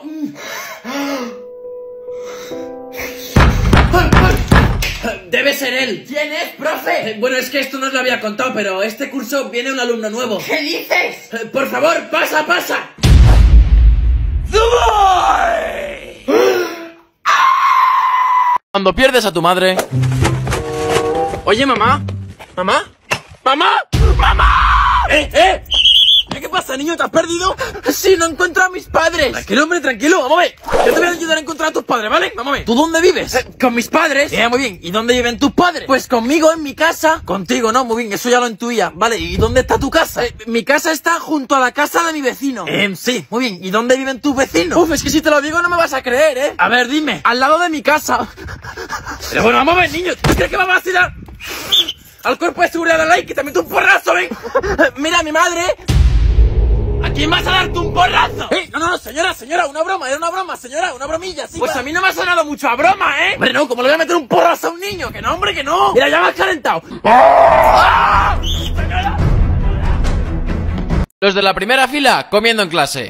Debe ser él. ¿Quién es, profe? Eh, bueno, es que esto no os lo había contado, pero este curso viene un alumno nuevo. ¿Qué dices? Eh, por favor, pasa, pasa. Cuando pierdes a tu madre... Oye, mamá. ¿Mamá? ¿Mamá? ¡Mamá! ¡Eh, eh! ¿Qué pasa? pasa, niño? ¿Te has perdido? Sí, no encuentro a mis padres. Tranquilo, hombre, tranquilo. Vamos a ver. Yo te voy a ayudar a encontrar a tus padres, ¿vale? Vamos a ver. ¿Tú dónde vives? Eh, con mis padres. Bien, muy bien. ¿Y dónde viven tus padres? Pues conmigo, en mi casa. Contigo, ¿no? Muy bien, eso ya lo intuía. Vale, ¿y dónde está tu casa? Eh, mi casa está junto a la casa de mi vecino. Eh, sí, muy bien. ¿Y dónde viven tus vecinos? Uf, es que si te lo digo no me vas a creer, ¿eh? A ver, dime. Al lado de mi casa. Pero bueno, vamos a ver, niño. ¿Tú crees que vamos a tirar al cuerpo de seguridad de la ley que te meto un porrazo, ven? Mira, mi madre. ¿A quién vas a darte un porrazo? ¡Eh! No, no, no, señora, señora, una broma, era una broma, señora, una bromilla, sí. Pues va. A mí no me ha sonado mucho a broma, ¿eh? Hombre, no, ¿cómo le voy a meter un porrazo a un niño? Que no, hombre, que no. Mira, ya me has calentado. ¡Ah! Los de la primera fila comiendo en clase.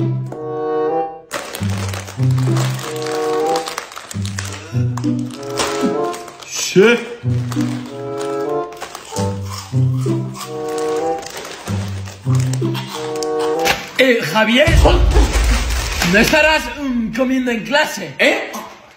Sí. Eh, Javier, ¿no estarás um, comiendo en clase? ¿Eh?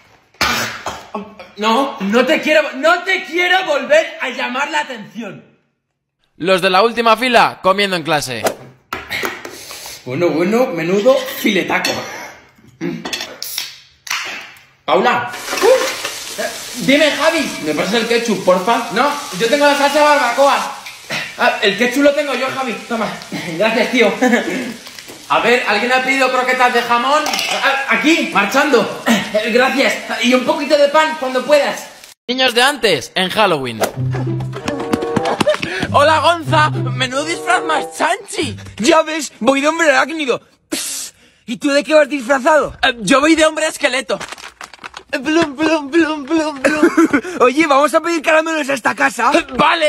No, no te quiero, no te quiero volver a llamar la atención. Los de la última fila comiendo en clase. Bueno, bueno, menudo filetaco. Paula. Uh, dime, Javi. ¿Me pasas el ketchup, porfa? No, yo tengo la salsa barbacoa. Ah, el ketchup lo tengo yo, Javi. Toma. Gracias, tío. A ver, ¿alguien ha pedido croquetas de jamón? Aquí, marchando. Gracias. Y un poquito de pan cuando puedas. Niños de antes, en Halloween. Hola, Gonza. Menudo disfraz más chanchi. Ya ves, voy de hombre arácnido. ¿Y tú de qué vas disfrazado? Uh, yo voy de hombre esqueleto. Blum, blum, blum, blum, blum. Oye, vamos a pedir caramelos a esta casa. Vale.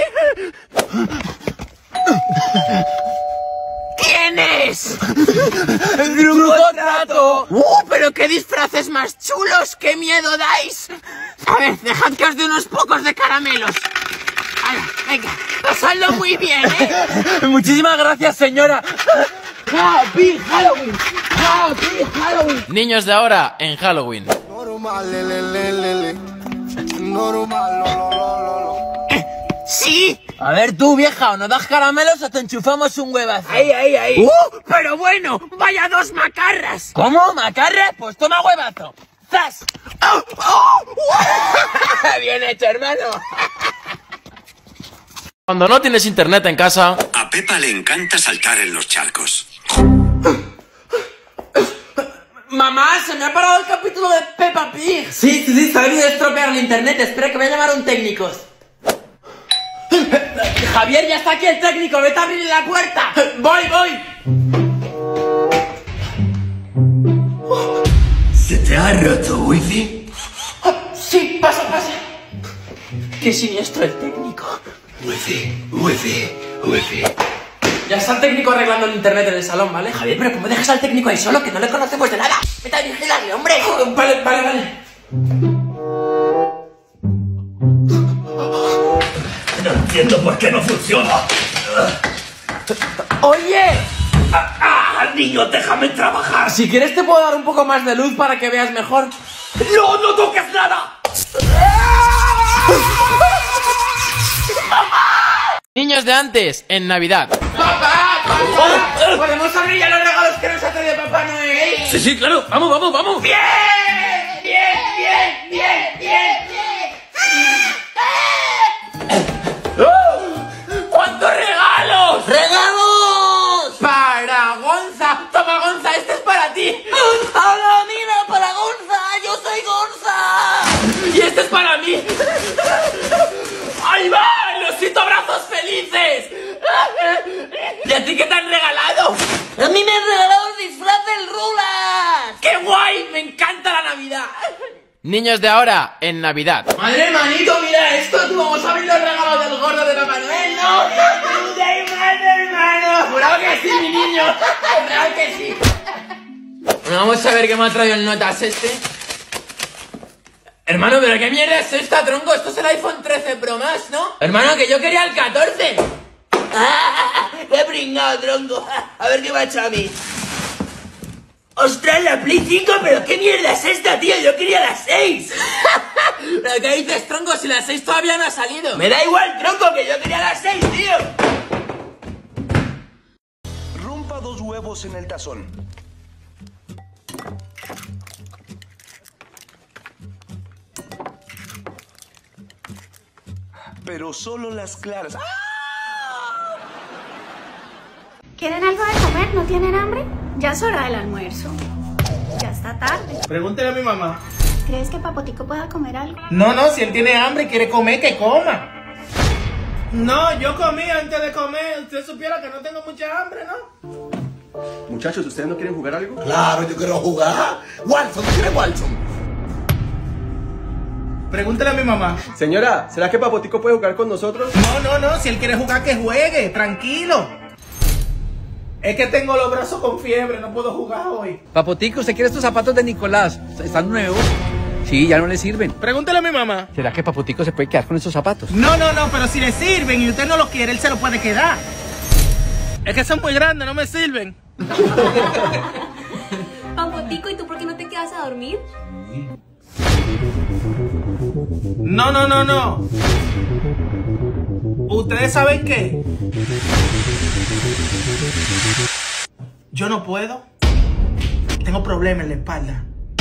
¿Quién es? ¡El Grupo Trato! ¡Uh, pero qué disfraces más chulos! ¡Qué miedo dais! A ver, dejad que os dé unos pocos de caramelos. Hala, venga, pasadlo muy bien, ¿eh? Muchísimas gracias, señora. ¡Happy Halloween! ¡Happy Halloween! Niños de ahora en Halloween. Normal, le, le, le, le, le. Normal, lo, lo, lo, lo. ¡Sí! A ver tú, vieja, o nos das caramelos o te enchufamos un huevazo. Ahí, ahí, ahí. ¡Uh! Pero bueno, vaya dos macarras. ¿Cómo? ¿Macarras? Pues toma huevazo. ¡Zas! ¡Oh! ¡Oh! Bien hecho, hermano. Cuando no tienes internet en casa... A Pepa le encanta saltar en los charcos. Mamá, se me ha parado el capítulo de Peppa Pig. Sí, sí, sí, se ha venido a estropear el internet. Espera que voy a llamar a un técnico. Javier, ya está aquí el técnico. Vete a abrirle la puerta. Voy, voy. ¿Se te ha roto wifi? Sí, pasa, pasa. Qué siniestro el técnico. Wifi, wifi, wifi. Ya está el técnico arreglando el internet en el salón, ¿vale? Javier, pero ¿cómo dejas al técnico ahí solo? Que no le conocemos de nada. Vete a vigilarle, hombre. Oh, vale, vale, vale. No entiendo por qué no funciona. ¡Oye! ¡Ah, ah, niño, déjame trabajar! Si quieres te puedo dar un poco más de luz para que veas mejor. ¡No, no toques nada! Niños de antes en Navidad. ¡Papá! ¡Papá! ¿Podemos abrir ya los regalos que nos ha traído Papá Noel? Sí, sí, claro. Vamos, vamos, vamos. ¡Bien! ¡Bien, bien, bien, bien, bien! ¡Cuántos regalos! ¡Regalos! ¡Para Gonza! ¡Toma, Gonza! ¡Este es para ti! ¡Hola, mira! ¡Para Gonza! ¡Yo soy Gonza! ¡Y este es para mí! ¡Ahí va! ¡Losito, abrazos felices! ¿Y a ti qué te han regalado? ¡A mí me han regalado el disfraz del Rulas! ¡Qué guay! ¡Me encanta la Navidad! Niños de ahora en Navidad. Madre, hermanito, mira esto. Tú vamos a abrir los regalos del gordo de Papá Noel, ¿no? ¡Madre, hermano! ¡Jurado que sí, mi niño! ¡Jurado que sí! Vamos a ver qué me ha traído el notas este. Hermano, ¿pero qué mierda es esta, tronco? Esto es el iPhone trece Pro Max, ¿no? Hermano, que yo quería el catorce. ¡Qué pringado, tronco! A ver qué me ha hecho a mí. ¡Ostras, la Play cinco! ¿Pero qué mierda es esta, tío? Yo quería la seis. ¿Pero qué dices, tronco? Si la seis todavía no ha salido. Me da igual, tronco, que yo quería la seis, tío. huevos en el tazón. Pero solo las claras. ¡Ah! ¿Quieren algo de comer? ¿No tienen hambre? Ya es hora del almuerzo. Ya está tarde. Pregúntele a mi mamá. ¿Crees que Papotico pueda comer algo? No, no, si él tiene hambre y quiere comer, que coma. No, yo comí antes de comer. Usted supiera que no tengo mucha hambre, ¿no? Muchachos, ¿ustedes no quieren jugar algo? Claro, yo quiero jugar. Walson, ¿quiere Walson? Pregúntele a mi mamá. Señora, ¿será que Papotico puede jugar con nosotros? No, no, no, si él quiere jugar, que juegue, tranquilo. Es que tengo los brazos con fiebre, no puedo jugar hoy. Papotico, ¿usted quiere estos zapatos de Nicolás? ¿Están nuevos? Sí, ya no le sirven. Pregúntele a mi mamá. ¿Será que Papotico se puede quedar con esos zapatos? No, no, no, pero si le sirven y usted no los quiere, él se los puede quedar. Es que son muy grandes, no me sirven. Papotico, ¿y tú por qué no te quedas a dormir? No, no, no, no. ¿Ustedes saben qué? Yo no puedo. Tengo problemas en la espalda.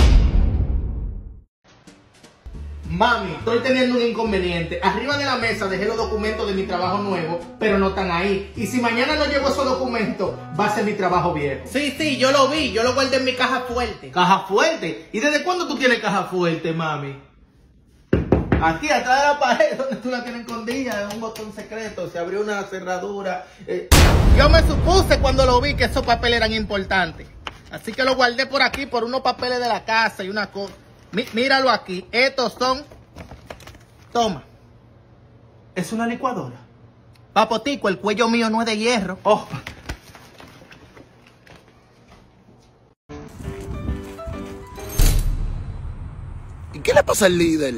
Mami, estoy teniendo un inconveniente. Arriba de la mesa dejé los documentos de mi trabajo nuevo, pero no están ahí. Y si mañana no llevo esos documentos, va a ser mi trabajo viejo. Sí, sí, yo lo vi. Yo lo guardé en mi caja fuerte. ¿Caja fuerte? ¿Y desde cuándo tú tienes caja fuerte, mami? Aquí, atrás de la pared, donde tú la tienes escondida, en un botón secreto, se abrió una cerradura. Eh, yo me supuse cuando lo vi que esos papeles eran importantes. Así que lo guardé por aquí, por unos papeles de la casa y una cosa. Mí, míralo aquí, estos son... Toma. Es una licuadora. Papotico, el cuello mío no es de hierro. Oh. ¿Y qué le pasa al líder?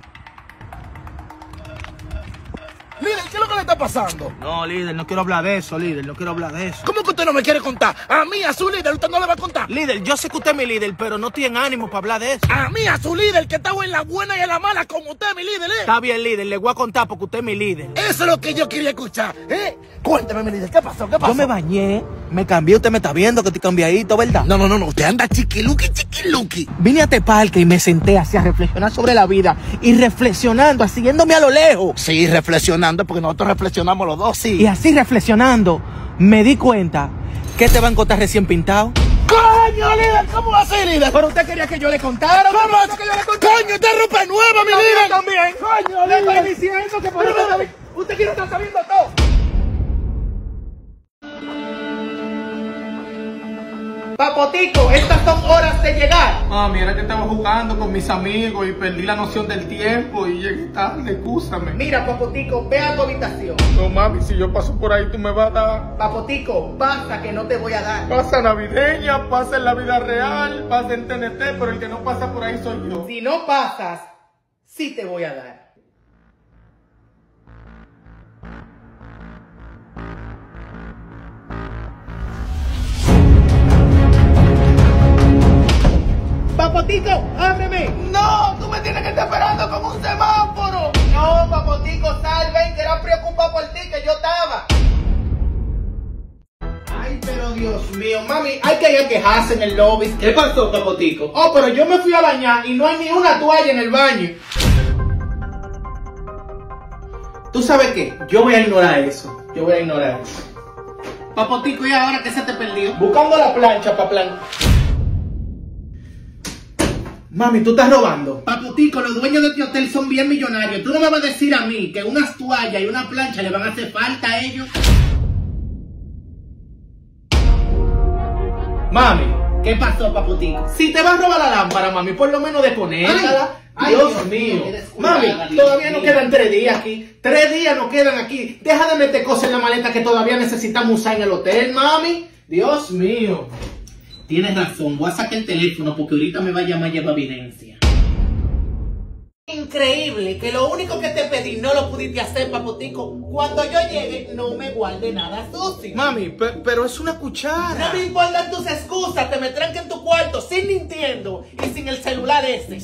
Líder, ¿qué es lo que le está pasando? No, líder, no quiero hablar de eso, líder, no quiero hablar de eso. ¿Cómo que usted no me quiere contar? A mí, a su líder, usted no le va a contar. Líder, yo sé que usted es mi líder, pero no tiene ánimo para hablar de eso. A mí, a su líder, que está en la buena y en la mala, como usted, mi líder, ¿eh? Está bien, líder, le voy a contar porque usted es mi líder. Eso es lo que yo quería escuchar, ¿eh? Cuénteme, mi líder, ¿qué pasó? ¿Qué pasó? Yo me bañé, me cambié, usted me está viendo que estoy cambiadito, ¿verdad? No, no, no, no, usted anda chiquiluki, chiquiluki. Vine a este parque y me senté así a reflexionar sobre la vida y reflexionando, así yéndome a lo lejos. Sí, reflexionando, porque nosotros reflexionamos los dos, sí. Y así reflexionando, me di cuenta que este banco está recién pintado. ¡Coño, líder! ¿Cómo va a ser, líder? Pero usted quería que yo le contara. ¿Cómo va a ser que yo le contara? ¡Coño, esta ropa es nueva, mi líder! También. ¡Coño, le líder! estoy diciendo que por eso usted quiere estar sabiendo todo. Papotico, estas son horas de llegar. Mami, era que estaba jugando con mis amigos y perdí la noción del tiempo y llegué tarde, excúsame. Mira, Papotico, ve a tu habitación. No, mami, si yo paso por ahí, tú me vas a dar. Papotico, pasa que no te voy a dar. Pasa navideña, pasa en la vida real, pasa en T N T, pero el que no pasa por ahí soy yo. Si no pasas, sí te voy a dar. Papotico, ábreme. No, tú me tienes que estar esperando como un semáforo. No, Papotico, sal, ven, que era preocupado por ti, que yo estaba. Ay, pero Dios mío, mami, hay que ir a quejarse en el lobby. ¿Qué pasó, Papotico? Oh, pero yo me fui a bañar y no hay ni una toalla en el baño. ¿Tú sabes qué? Yo voy a ignorar eso. Yo voy a ignorar eso. Papotico, ¿y ahora qué se te perdió? Buscando la plancha para plan. Mami, ¿tú estás robando? Papotico, los dueños de este hotel son bien millonarios. ¿Tú no me vas a decir a mí que unas toallas y una plancha le van a hacer falta a ellos? Mami, ¿qué pasó, Papotico? Si te vas a robar la lámpara, mami, por lo menos desconectala. Ay, Dios, Dios mío. Mami, todavía nos quedan tres días aquí. Tres días nos quedan aquí. Deja de meter cosas en la maleta que todavía necesitamos usar en el hotel, mami. Dios mío. Tienes razón, voy a sacar el teléfono porque ahorita me va a llamar y lleva evidencia. Increíble que lo único que te pedí no lo pudiste hacer, Papotico. Cuando yo llegue, no me guarde nada sucio. Mami, pe pero es una cuchara. No me importan tus excusas, te me tranca en tu cuarto sin Nintendo y sin el celular ese.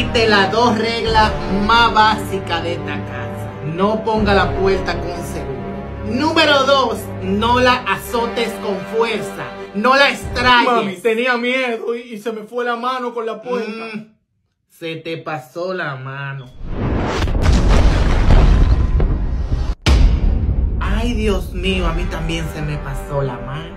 Repite las dos reglas más básicas de esta casa. No ponga la puerta con seguro. Número dos, no la azotes con fuerza. No la extrañes. Mami, tenía miedo y, y se me fue la mano con la puerta. Mm, se te pasó la mano. Ay, Dios mío, a mí también se me pasó la mano.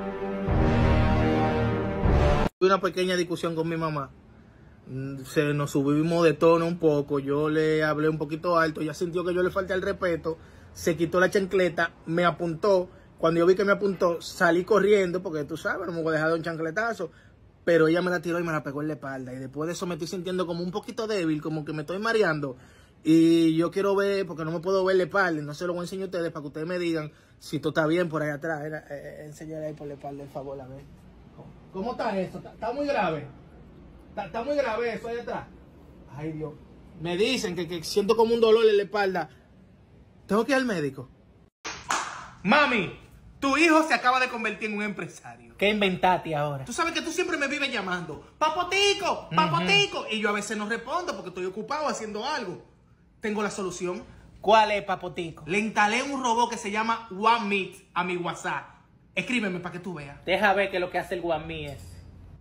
Tuve una pequeña discusión con mi mamá. Se nos subimos de tono un poco. Yo le hablé un poquito alto. Ella sintió que yo le falté el respeto. Se quitó la chancleta, me apuntó. Cuando yo vi que me apuntó, salí corriendo, porque tú sabes, no me voy a dejar de un chancletazo. Pero ella me la tiró y me la pegó en la espalda. Y después de eso me estoy sintiendo como un poquito débil, como que me estoy mareando. Y yo quiero ver, porque no me puedo ver la espalda, no se lo voy a enseñar a ustedes para que ustedes me digan si todo está bien por ahí atrás. Era, eh, enseñarle ahí por la espalda, por favor, a ver. ¿Cómo está eso? ¿Está, está muy grave? ¿Está, está muy grave eso ahí atrás? Ay, Dios. Me dicen que, que siento como un dolor en la espalda. ¿Tengo que ir al médico? Mami, tu hijo se acaba de convertir en un empresario. ¿Qué inventaste ahora? Tú sabes que tú siempre me vives llamando. Papotico, papotico. Uh-huh. Y yo a veces no respondo porque estoy ocupado haciendo algo. Tengo la solución. ¿Cuál es, papotico? Le instalé un robot que se llama OneMeet a mi WhatsApp. Escríbeme para que tú veas. Deja ver qué es lo que hace el OneMeet es.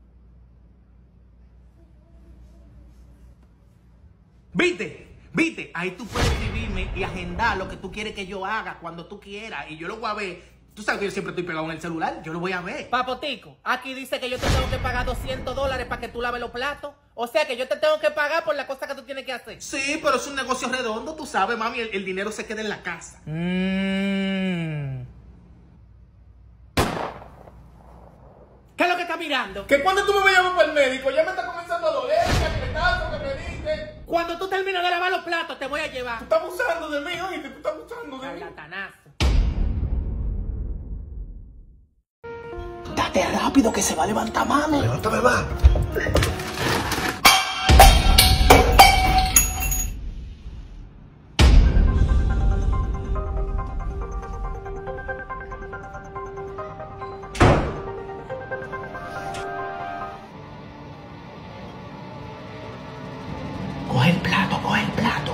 ¿Viste? ¿Viste? Ahí tú puedes escribirme y agendar lo que tú quieres que yo haga cuando tú quieras. Y yo lo voy a ver. Tú sabes que yo siempre estoy pegado en el celular. Yo lo voy a ver. Papotico, aquí dice que yo te tengo que pagar doscientos dólares para que tú laves los platos. O sea que yo te tengo que pagar por la cosa que tú tienes que hacer. Sí, pero es un negocio redondo. Tú sabes, mami, el, el dinero se queda en la casa. Mmm. ¿Qué es lo que estás mirando? Que cuando tú me vayas para el médico, ya me está comenzando a doler, que me diste. Cuando tú termines de lavar los platos, te voy a llevar. Tú estás abusando de mí, oye, tú estás abusando de mí. Charlatanazo. Date rápido que se va a levantar, mami. Levántame más. Coge el plato, coge el plato.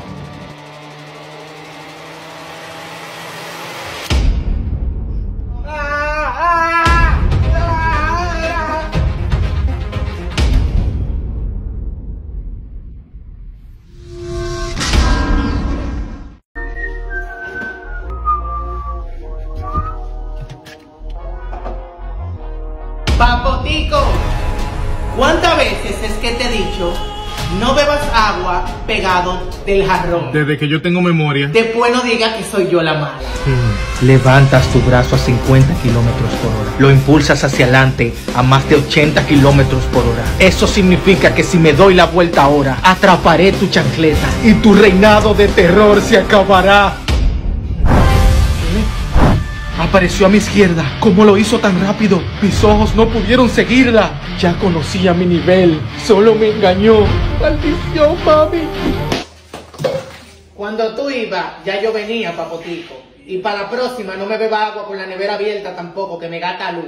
Papotico, ¿cuántas veces es que te he dicho no bebas agua pegado del jarrón? Desde que yo tengo memoria. Después no digas que soy yo la mala. Hmm. Levantas tu brazo a cincuenta kilómetros por hora. Lo impulsas hacia adelante a más de ochenta kilómetros por hora. Eso significa que si me doy la vuelta ahora, atraparé tu chancleta y tu reinado de terror se acabará. Apareció a mi izquierda. ¿Cómo lo hizo tan rápido? Mis ojos no pudieron seguirla. Ya conocía mi nivel. Solo me engañó. ¡Maldición, mami! Cuando tú ibas, ya yo venía, Papotico. Y para la próxima no me beba agua con la nevera abierta tampoco, que me gata luz.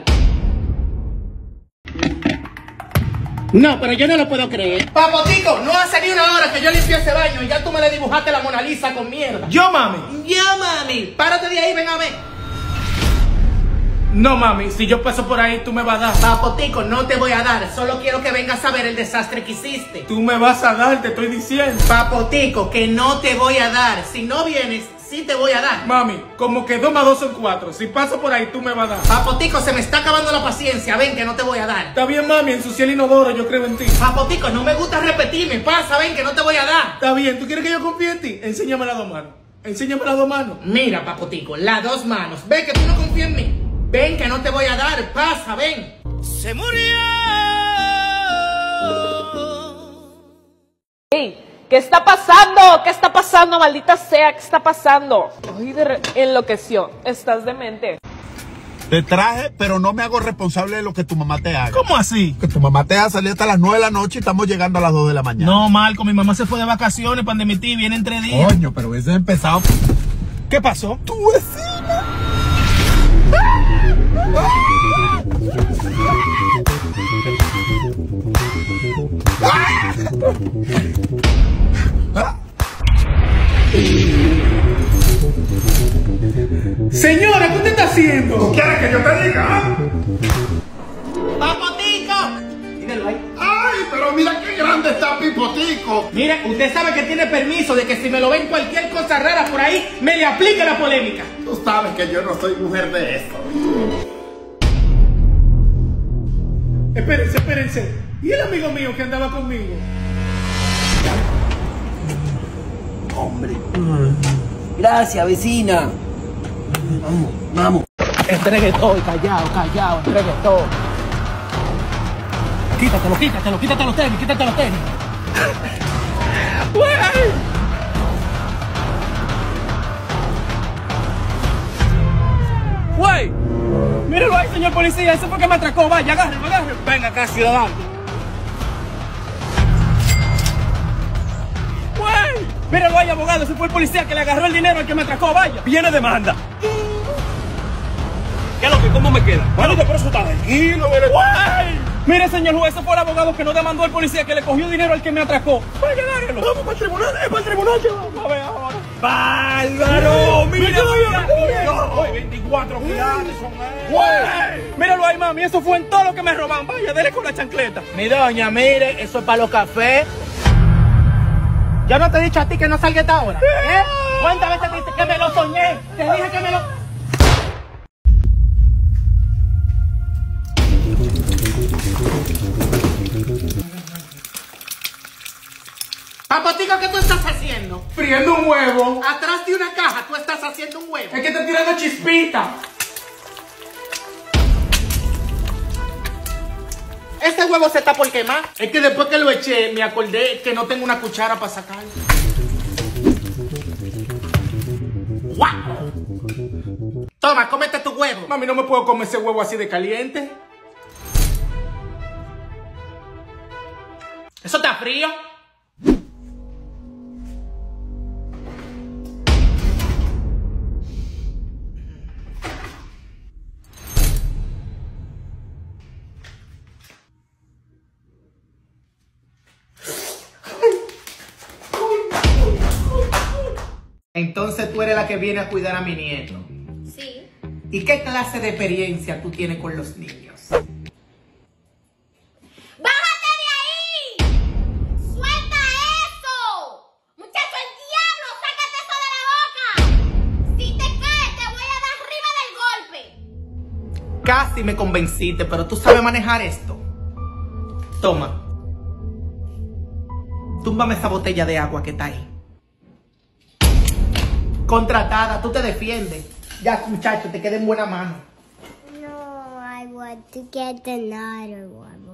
No, pero yo no lo puedo creer. Papotico, no hace ni una hora que yo limpié ese baño y ya tú me le dibujaste la Mona Lisa con mierda. Yo, mami. Yo, mami. Párate de ahí, ven a ver. No, mami, si yo paso por ahí, tú me vas a dar. Papotico, no te voy a dar. Solo quiero que vengas a ver el desastre que hiciste. Tú me vas a dar, te estoy diciendo. Papotico, que no te voy a dar. Si no vienes, sí te voy a dar. Mami, como que dos más dos son cuatro. Si paso por ahí, tú me vas a dar. Papotico, se me está acabando la paciencia. Ven, que no te voy a dar. Está bien, mami, ensucié el inodoro, yo creo en ti. Papotico, no me gusta repetirme. Pasa, ven, que no te voy a dar. Está bien, ¿tú quieres que yo confíe en ti? Enséñame las dos manos. Enséñame las dos manos. Mira, Papotico, las dos manos. Ven, que tú no confías en mí. Ven, que no te voy a dar. Pasa, ven. Se murió. Hey, ¿qué está pasando? ¿Qué está pasando, maldita sea? ¿Qué está pasando? Ay, de re... enloqueció. Estás demente. Te traje, pero no me hago responsable de lo que tu mamá te haga. ¿Cómo así? Que tu mamá te haga salir hasta las nueve de la noche y estamos llegando a las dos de la mañana. No, Marco, mi mamá se fue de vacaciones para de mi tía, viene entre días. Coño, pero hubiese empezado. ¿Qué pasó? Tu vecina. Señora, ¿qué usted está haciendo? ¿Quieres que yo te diga? ¡Papotico! Míralo ahí. ¡Ay, pero mira qué grande está Pipotico! Mire, usted sabe que tiene permiso de que si me lo ven cualquier cosa rara por ahí, me le aplique la polémica. Tú sabes que yo no soy mujer de eso. Espérense, espérense. ¿Y el amigo mío que andaba conmigo? Hombre. Gracias, vecina. Vamos, vamos. Entregue todo, callado, callado, entregue todo. Quítatelo, quítatelo, quítate los tenis, quítate los tenis. ¡Güey! Míralo ahí, señor policía, ese fue que me atracó. Vaya, agárrelo, agárrelo. Venga acá, ciudadano. ¡Güey! Míralo ahí, abogado, ese fue el policía que le agarró el dinero al que me atracó. Vaya. Viene demanda. ¿Qué es lo que? ¿Cómo me queda? Bueno, pero eso está tranquilo, mire. ¡Güey! Mire, señor juez, ese fue el abogado que no demandó al policía que le cogió dinero al que me atracó. Vaya, agárrelo. Vamos para el tribunal, es para el tribunal que vamos. A ver ahora. ¡Bárbaro! ¡Mira, mira! mira! veinticuatro pilares son él. Míralo ahí, mami, eso fue en todo lo que me roban. Vaya, dele con la chancleta. Mi doña, mire, eso es para los cafés. Yo no te he dicho a ti que no salga esta hora, ¿eh? ¿Cuántas veces te dije que me lo soñé? Te dije que me lo... Papotico, ¿qué tú estás haciendo? Friendo un huevo. Atrás de una caja tú estás haciendo un huevo. Es que está tirando chispita. Este huevo se está por quemar. Es que después que lo eché me acordé que no tengo una cuchara para sacarlo. ¡Guau! Toma, cómete tu huevo. Mami, no me puedo comer ese huevo así de caliente. ¿Eso está frío? Entonces tú eres la que viene a cuidar a mi nieto. Sí. ¿Y qué clase de experiencia tú tienes con los niños? ¡Bájate de ahí! ¡Suelta eso! ¡Muchacho, el diablo! ¡Sácate eso de la boca! Si te caes, te voy a dar arriba del golpe. Casi me convenciste, pero tú sabes manejar esto. Toma. Túmbame esa botella de agua que está ahí. Contratada, tú te defiendes. Ya, muchacho, te queda en buena mano. No, I want to get another one.